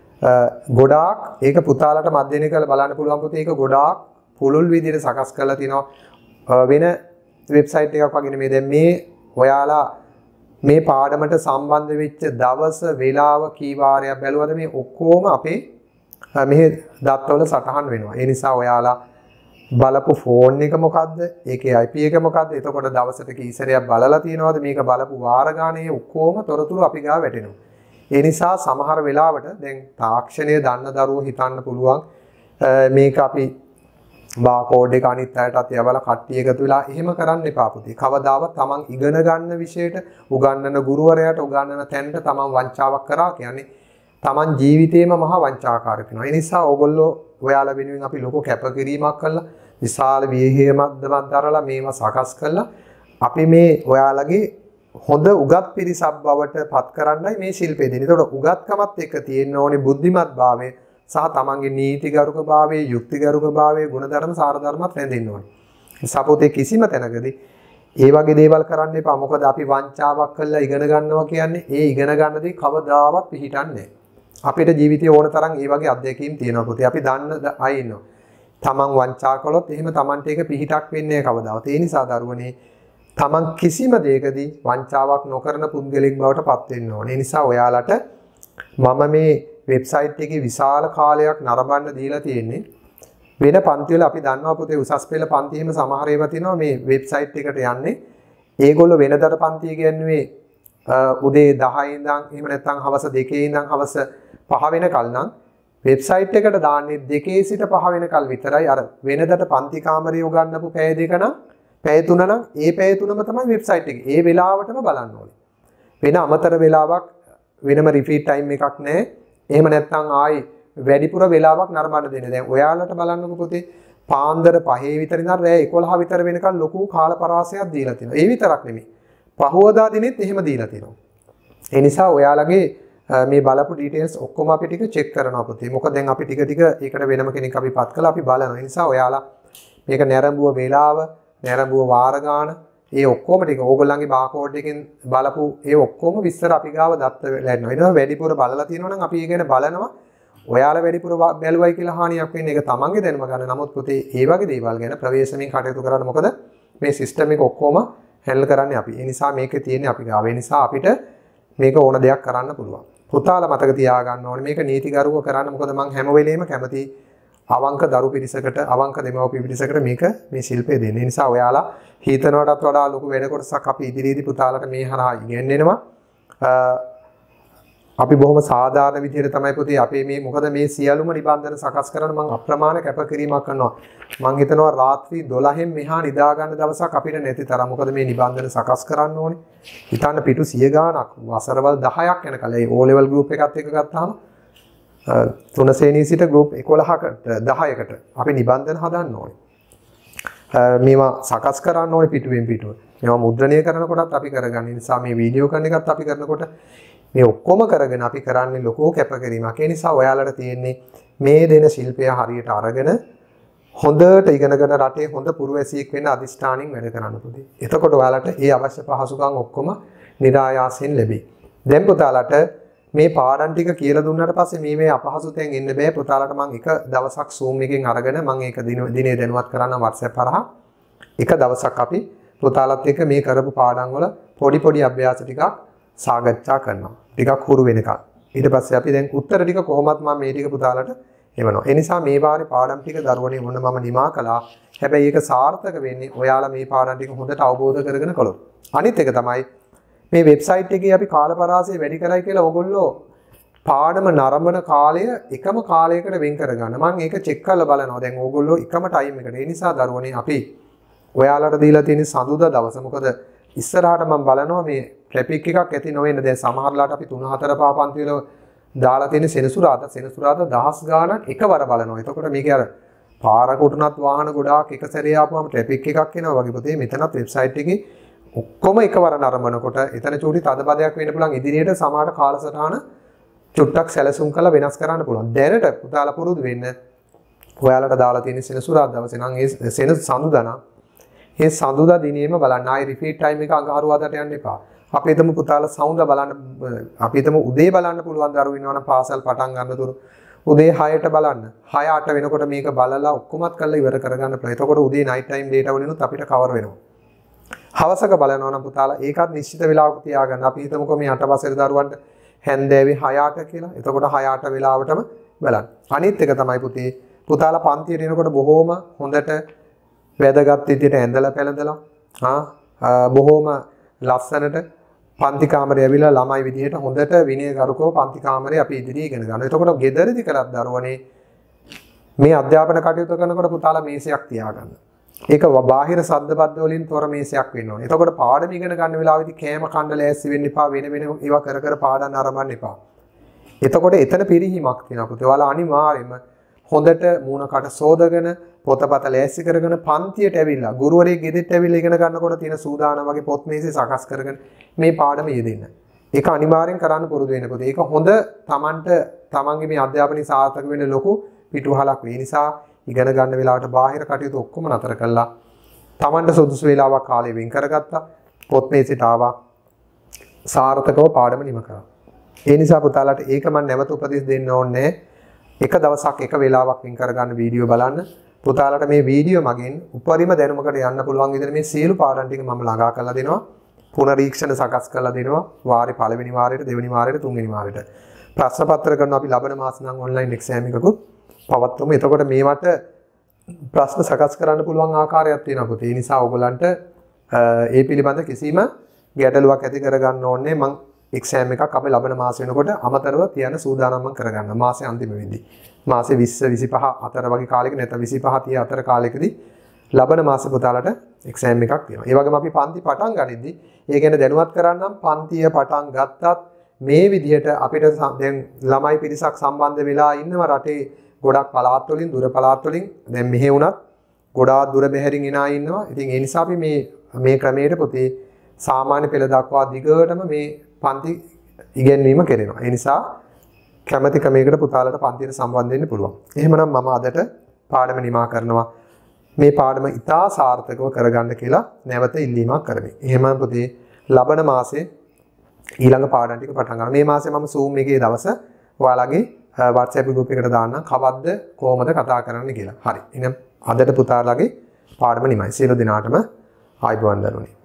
ගොඩාක් ඒක පුතාලට මධ්‍යයනය කරලා බලන්න පුළුවන් පුතේ ඒක ගොඩාක් පුළුල් විදිහට සකස් කරලා තිනවා වෙන වෙබ්සයිට් එකක් වගේ නෙමෙයි. දැන් මේ ඔයාලා මේ පාඩමට සම්බන්ධ වෙච්ච දවස වේලාව කී වාරයක් බැලුවද මේ ඔක්කොම අපේ මෙහි දත්වල සටහන් වෙනවා. ඒ නිසා ඔයාලා බලපු ෆෝන් එක මොකද්ද? ඒකේ IP එක මොකද්ද? එතකොට දවසට කී සැරයක් බලලා තියෙනවද? මේක බලපු වාර ගානේ ඔක්කොම තොරතුරු අපි ගාව වැටෙනවා. ඒ නිසා සමහර වෙලාවට දැන් තාක්ෂණය දන්න දරුවෝ හිතන්න පුළුවන් මේක අපි බාකෝඩ් එක අනිත් අයටත් යවලා කට්ටිය එකතු වෙලා එහෙම කරන්න එපා පුතේ. කවදාවත් තමන් ඉගෙන ගන්න විෂයට උගන්වන ගුරුවරයාට උගන්වන තැනට තමන් වංචාවක් කරා කියන්නේ තමන් ජීවිතේම මහා වංචාකාරක වෙනවා. ඒ නිසා ඕගොල්ලෝ ඔයාලා වෙනුවෙන් අපි ලොකු කැපකිරීමක් කළා විශාල විහෙයමක් දරලා මේවා සකස් කළා අපි මේ ඔයාලගේ හොඳ උගත් පිරිසක් බවට පත් කරන්නයි මේ ශිල්පය දෙන්නේ. ඒතකොට උගත්කමත් එක්ක තියෙන්න ඕනේ බුද්ධිමත් භාවය සහ තමන්ගේ නීතිගරුක භාවය, යුක්තිගරුක භාවය, ගුණධර්ම සාරධර්මත් රැඳෙන්න ඕනේ. සපෝතේ කිසිම තැනකදී ඒ වගේ දේවල් කරන්න එපා. මොකද අපි වංචාවක් කළා ඉගෙන ගන්නවා කියන්නේ ඒ ඉගෙන ගන්න දේ කවදාවත් පිළිහිටන්නේ නැහැ. අපිට ජීවිතේ ඕන තරම් ඒ වගේ අත්දැකීම් තියෙනවා පුතේ. අපි දන්න අය ඉන්නවා. තමන් වංචා කළොත් එහෙම තමන්ට ඒක පිළිහිටක් වෙන්නේ නැහැ කවදාවත්. ඒ නිසා දරුවනේ තමන් කිසිම දෙයකදී වංචාවක් නොකරන පුද්ගලෙක් බවට පත් වෙන්න ඕනේ. ඒ නිසා ඔයාලට මම මේ වෙබ්සයිට් එකේ විශාල කාලයක් නරඹන්න දීලා තියෙන්නේ. වෙන පන්ති වල අපි දන්නවා පුතේ උසස් පෙළ පන්ති එහෙම සමහර ඒවා තියෙනවා මේ වෙබ්සයිට් එකට යන්නේ. ඒගොල්ලෝ වෙනදට පන්ති කියන්නේ උදේ 10 ඉඳන් එහෙම නැත්නම් හවස 2 ඉඳන් හවස 5 වෙනකල් නම් වෙබ්සයිට් එකට දාන්නේ 2 සිට 5 වෙනකල් විතරයි. අර වෙනදට පන්ති කාමරේ උගන්නපු පැය දෙක නම් පැය 3 නම් ඒ පැය 3ම තමයි වෙබ්සයිට් එකේ. ඒ වෙලාවටම බලන්න ඕනේ. වෙන අමතර වෙලාවක් වෙනම රිපීට් ටයිම් එකක් නැහැ. එහෙම නැත්නම් ආයි වැඩිපුර වෙලාවක් නරඹන්න දෙන්නේ. දැන් ඔයාලට බලන්නකො පුතේ පාන්දර 5 විතර ඉඳන් රෑ 11 විතර වෙනකල් ලොකු කාල පරාසයක් දීලා තියෙනවා. ඒ විතරක් නෙමෙයි. පහවදා දිනෙත් එහෙම දීලා තියෙනවා. ඒ නිසා ඔයාලගේ මේ බලපු ඩීටේල්ස් ඔක්කොම අපි ටික චෙක් කරනවා පුතේ. මොකද දැන් අපි ටික ටික ඒකට වෙනම කෙනෙක් අපි පත් කළා අපි බලනවා. ඒ නිසා ඔයාලා මේක නැරඹුව වේලාව, නැරඹුව වාර ගාන, ඒ ඔක්කොම ටික ඕගොල්ලන්ගේ බාකෝඩ් එකෙන් බලපු ඒ ඔක්කොම විස්තර අපි ගාව දත්ත වෙලා ඉන්නවා. ඊට වැඩිපුර බලලා තියෙනවා නම් අපි ඒ ගැන බලනවා. ඔයාලා වැඩිපුර බැලුවයි කියලා හානියක් වෙන්නේ ඒක තමන්ගේ දැනුම ගන්න. නමුත් පුතේ ඒ වගේ දේවල් ගැන ප්‍රවේශමෙන් කටයුතු කරන්න. මොකද මේ සිස්ටම් එක ඔක්කොම හැන්ඩල් කරන්නේ අපි. ඒ නිසා මේකේ තියෙන්නේ අපි ගාව. ඒ නිසා අපිට මේක ඕන දෙයක් කරන්න පුළුවන්. පුතාලා මතක තියාගන්න ඕනේ මේක නීතිගරුක කරන්න. මොකද මම හැම වෙලෙම කැමති අවංක දරු පිරිසකට, අවංක දෙමව්පිය පිරිසකට මේක මේ ශිල්පය දෙන්නේ. නිසා ඔයාලා හිතනවටත් වඩා ලොකු වැඩ කොටසක් අපි ඉදිරියේදී පුතාලට මේ හරහා ඉගෙනෙනවා. අපි බොහොම සාධාරණ විදිහට තමයි පුතේ අපේ මේ මොකද මේ සියලුම නිබන්ධන සකස් කරන්න මම අප්‍රමාණ කැපකිරීමක් කරනවා. මම හිතනවා රාත්‍රී 12න් මෙහා නිදා ගන්න දවසක් අපිට නැති තරම්. මොකද මේ නිබන්ධන සකස් කරන්න ඕනේ. හිතන්න පිටු 100 ගාණක් වසරවල් 10ක් යනකල් ඒ O level group එකත් එක්ක ගත්තාම තුන ශ්‍රේණිය සිට group 11කට 10කට අපි නිබන්ධන හදන්න ඕනේ. මේවා සකස් කරන්න ඕනේ පිටුවෙන් පිටුව. මේවා මුද්‍රණය කරනකොටත් අපි කරගන්න නිසා මේ වීඩියෝ කරන එකත් අපි කරනකොට මේ ඔක්කොම කරගෙන අපි කරන්නේ ලොකෝ කැපකිරීමක්. ඒ නිසා ඔයාලට තියෙන්නේ මේ දෙන ශිල්පය හරියට අරගෙන හොඳට ඉගෙනගෙන රටේ හොඳ පුරවැසියෙක් වෙන්න අදිෂ්ඨානින් වැඩ කරන්න පුතේ. එතකොට ඔයාලට ඒ අවශ්‍ය පහසුකම් ඔක්කොම નિરાයාසයෙන් ලැබෙයි. දැන් පුතාලට මේ පාඩම් ටික කියලා දුන්නාට පස්සේ මේ අපහසුතෙන් එන්න බෑ. පුතාලට මම එක දවසක් Zoom එකෙන් අරගෙන මම ඒක දිනේ දැනුවත් කරන්න WhatsApp හරහා එක දවසක් අපි පුතාලත් එක්ක මේ කරපු පාඩම් වල පොඩි අභ්‍යාස ටිකක් සාකච්ඡා කරනවා. ටිකක් හුරු වෙනකන්. ඊට පස්සේ අපි දැන් උත්තර ටික කොහොමත් මම මේ ටික පුතාලට එවනවා. ඒ නිසා මේ වාරේ පාඩම් ටික දරුවනේ මොන මම නිමා කළා. හැබැයි ඒක සාර්ථක වෙන්නේ ඔයාලා මේ පාඩම් ටික හොඳට අවබෝධ කරගෙන කළොත්. අනිත් එක තමයි මේ වෙබ්සයිට් එකේ අපි කාලපරාසය වැඩි කරයි කියලා ඕගොල්ලෝ පාඩම නරඹන කාලය එකම කාලයකට වෙන් කරගන්න. මම ඒක චෙක් කරලා බලනවා. දැන් ඕගොල්ලෝ එකම ටයිම් එකට. ඒ නිසා දරුවනේ අපි ඔයාලට දීලා තියෙන සඳුදා දවස මොකද ඉස්සරහට මම බලනවා මේ ට්‍රැෆික් එකක් ඇති නොවෙන්න. දැන් සමහරලාට අපි 3-4 පා පන්ති වල දාලා තියෙන සෙනසුරාදා දහස් ගාණක් එකවර බලනවා. එතකොට මේකේ අර පාරක උටුනත් වාහන ගොඩාක් එක සැරේ ආපුවම ට්‍රැෆික් එකක් එනවා වගේ පුතේ. මෙතනත් වෙබ්සයිට් එකේ ඔක්කොම එකවර නරඹනකොට එතන චූටි තදබදයක් වෙන්න පුළුවන්. ඉදිරියට සමාන කාලසටහන චුට්ටක් සැලසුම් කරලා වෙනස් කරන්න පුළුවන්. දැනට පුතාලා පුරුදු වෙන්න ඔයාලට දාලා තියෙන සෙනසුරාදා දවසේ නම් ඒ සඳුදා නම් ඒ සඳුදා දිනේම බලන්න. ආයි රිපීට් ටයිම් එක අඟහරුවාදාට යන්න එපා. අපි හිතමු පුතාලා සවුන්දා බලන්න අපි හිතමු උදේ බලන්න පුළුවන් දරුවෝ ඉන්නවනම් පාසල් පටන් ගන්නතුරු උදේ 6ට බලන්න. 6-8 වෙනකොට මේක බලලා ඔක්කොමත් කරලා ඉවර කරගන්න පුළුවන්. එතකොට උදේ නයිට් ටයිම් ඩේටා වලිනුත් අපිට කවර් වෙනවා. හවසක බලනවා නම් පුතාලා ඒකත් නිශ්චිත වෙලාවක තියාගන්න. අපි හිතමුකෝ මේ 8 වසරේ දරුවන්ට හැන්දෑවේ 6-8 කියලා. එතකොට 6-8 වෙලාවටම බලන්න. අනිත් එක තමයි පුතේ පුතාලා පන්තියට එනකොට බොහොම හොඳට වැදගත් විදිහට ඇඳලා පැළඳලා බොහොම ලස්සනට පන්ති කාමරේ ඇවිල්ලා ළමයි විදිහට හොඳට විනයගරුකව පන්ති කාමරේ අපි ඉදිරියේ ඉගෙන ගන්නවා. එතකොට ගෙදරදී කරත් දරුවනේ මේ අධ්‍යාපන කටයුතු කරනකොට පුතාලා මේසයක් තියාගන්න. ඒක බාහිර සද්ද බද්ද වලින් තොර මේසයක් වෙන්න ඕනේ. එතකොට පාඩම ඉගෙන ගන්න වෙලාවෙදි කෑම කන්න ලෑස්ති වෙන්න එපා, වෙන ඒවා කර පාඩම් ආරම්භන්න එපා. එතකොට එතන පිරිහීමක් තියෙනවා පුතේ. ඔයාලා අනිවාර්යයෙන්ම හොඳට මූණකට සෝදගෙන පොතපත ලෑස්ති කරගෙන පන්තියට ඇවිල්ලා ගුරුවරයෙක් ගෙදෙට්ට ඇවිල්ලා ඉගෙන ගන්නකොට තියෙන සූදානම් වගේ පොත් මේසෙ සකස් කරගෙන මේ පාඩම යෙදෙන්න. ඒක අනිවාර්යෙන් කරන්න පුරුදු වෙන්න පුතේ. ඒක හොඳ තමන්ගේ මේ අධ්‍යාපනයේ සාර්ථක වෙන්න ලොකු පිටුවහලක් වේ. නිසා ඉගෙන ගන්න වෙලාවට බාහිර කටයුතු ඔක්කොම නතර කළා. තමන්ට සුදුසු වෙලාවක් කාලය වෙන් කරගත්තා. පොත් මේසෙට ආවා. සාර්ථකව පාඩම නිම කරා. ඒ නිසා පුතාලාට ඒක මම නැවත උපදෙස් දෙන්න ඕනේ. එක දවසක් එක වෙලාවක් වෙන් කරගන්න වීඩියෝ බලන්න. පුතාලාට මේ වීඩියෝ මගින් උපරිම දැනුමකට යන්න පුළුවන් විදිහට මේ සියලු පාඩම් ටික මම ළඟා කරලා දෙනවා. පුනරීක්ෂණ සකස් කරලා දෙනවා. වාරේ පළවෙනි වාරයට, දෙවෙනි වාරයට, තුන්වෙනි වාරයට. ප්‍රශ්න පත්‍ර කරනවා අපි ලබන මාසේ නම් ඔන්ලයින් එක්සෑම් එකකුත් පවත්වමු. එතකොට මේවට ප්‍රශ්න සකස් කරන්න පුළුවන් ආකාරයක් තියෙනවා පුතේ. ඒ නිසා ඔයගලන්ට ඒ පිළිබඳ කිසිම ගැටලුවක් ඇති කරගන්න ඕනේ. මම එක්සෑම් එකක් අපි ලබන මාසෙ වෙනකොට අමතරව තියන සූදානම් කරගන්න. මාසේ අන්තිම වෙද්දී. මාසේ 20 25 අතර වගේ කාලෙක නැත්නම් 25 30 අතර කාලෙකදී ලබන මාසේ පුතාලට එක්සෑම් එකක් තියෙනවා. ඒ වගේම අපි පන්ති පටන් ගනිද්දී ඒ ගැන දැනුවත් කරන්නම්. පන්තිය පටන් ගත්තත් මේ විදිහට අපිට දැන් ළමයි පිරිසක් සම්බන්ධ වෙලා ඉන්නවා රටේ ගොඩක් පළාත් වලින් දුර පළාත් වලින්. දැන් මෙහෙ වුණත් ගොඩාක් දුර බැහැරින් එන අය ඉන්නවා. ඉතින් ඒ නිසා අපි මේ ක්‍රමයට පුතේ සාමාන්‍ය පෙළ දක්වා දිගටම මේ පන්ති ඉගෙනීම කරනවා. ඒ නිසා කැමැති ක්‍රමයකට පුතාලට පන්තියට සම්බන්ධ වෙන්න පුළුවන්. එහෙමනම් මම අදට පාඩම නිමා කරනවා. මේ පාඩම ඉතා සාර්ථකව කරගන්න කියලා නැවත ඉල්ලීමක් කරමි. එහෙමනම් පුතේ ලබන මාසේ ඊළඟ පාඩම් ටික පටන් ගන්න. මේ මාසේ මම Zoom එකේ දවස ඔයාලගේ WhatsApp group එකට දාන්නම්. කවද්ද කොහමද කතා කරන්න කියලා. හරි. එහෙනම් අදට පුතාලගේ පාඩම නිමයි. සියලු දෙනාටම ආයුබෝවන් දරුවනි.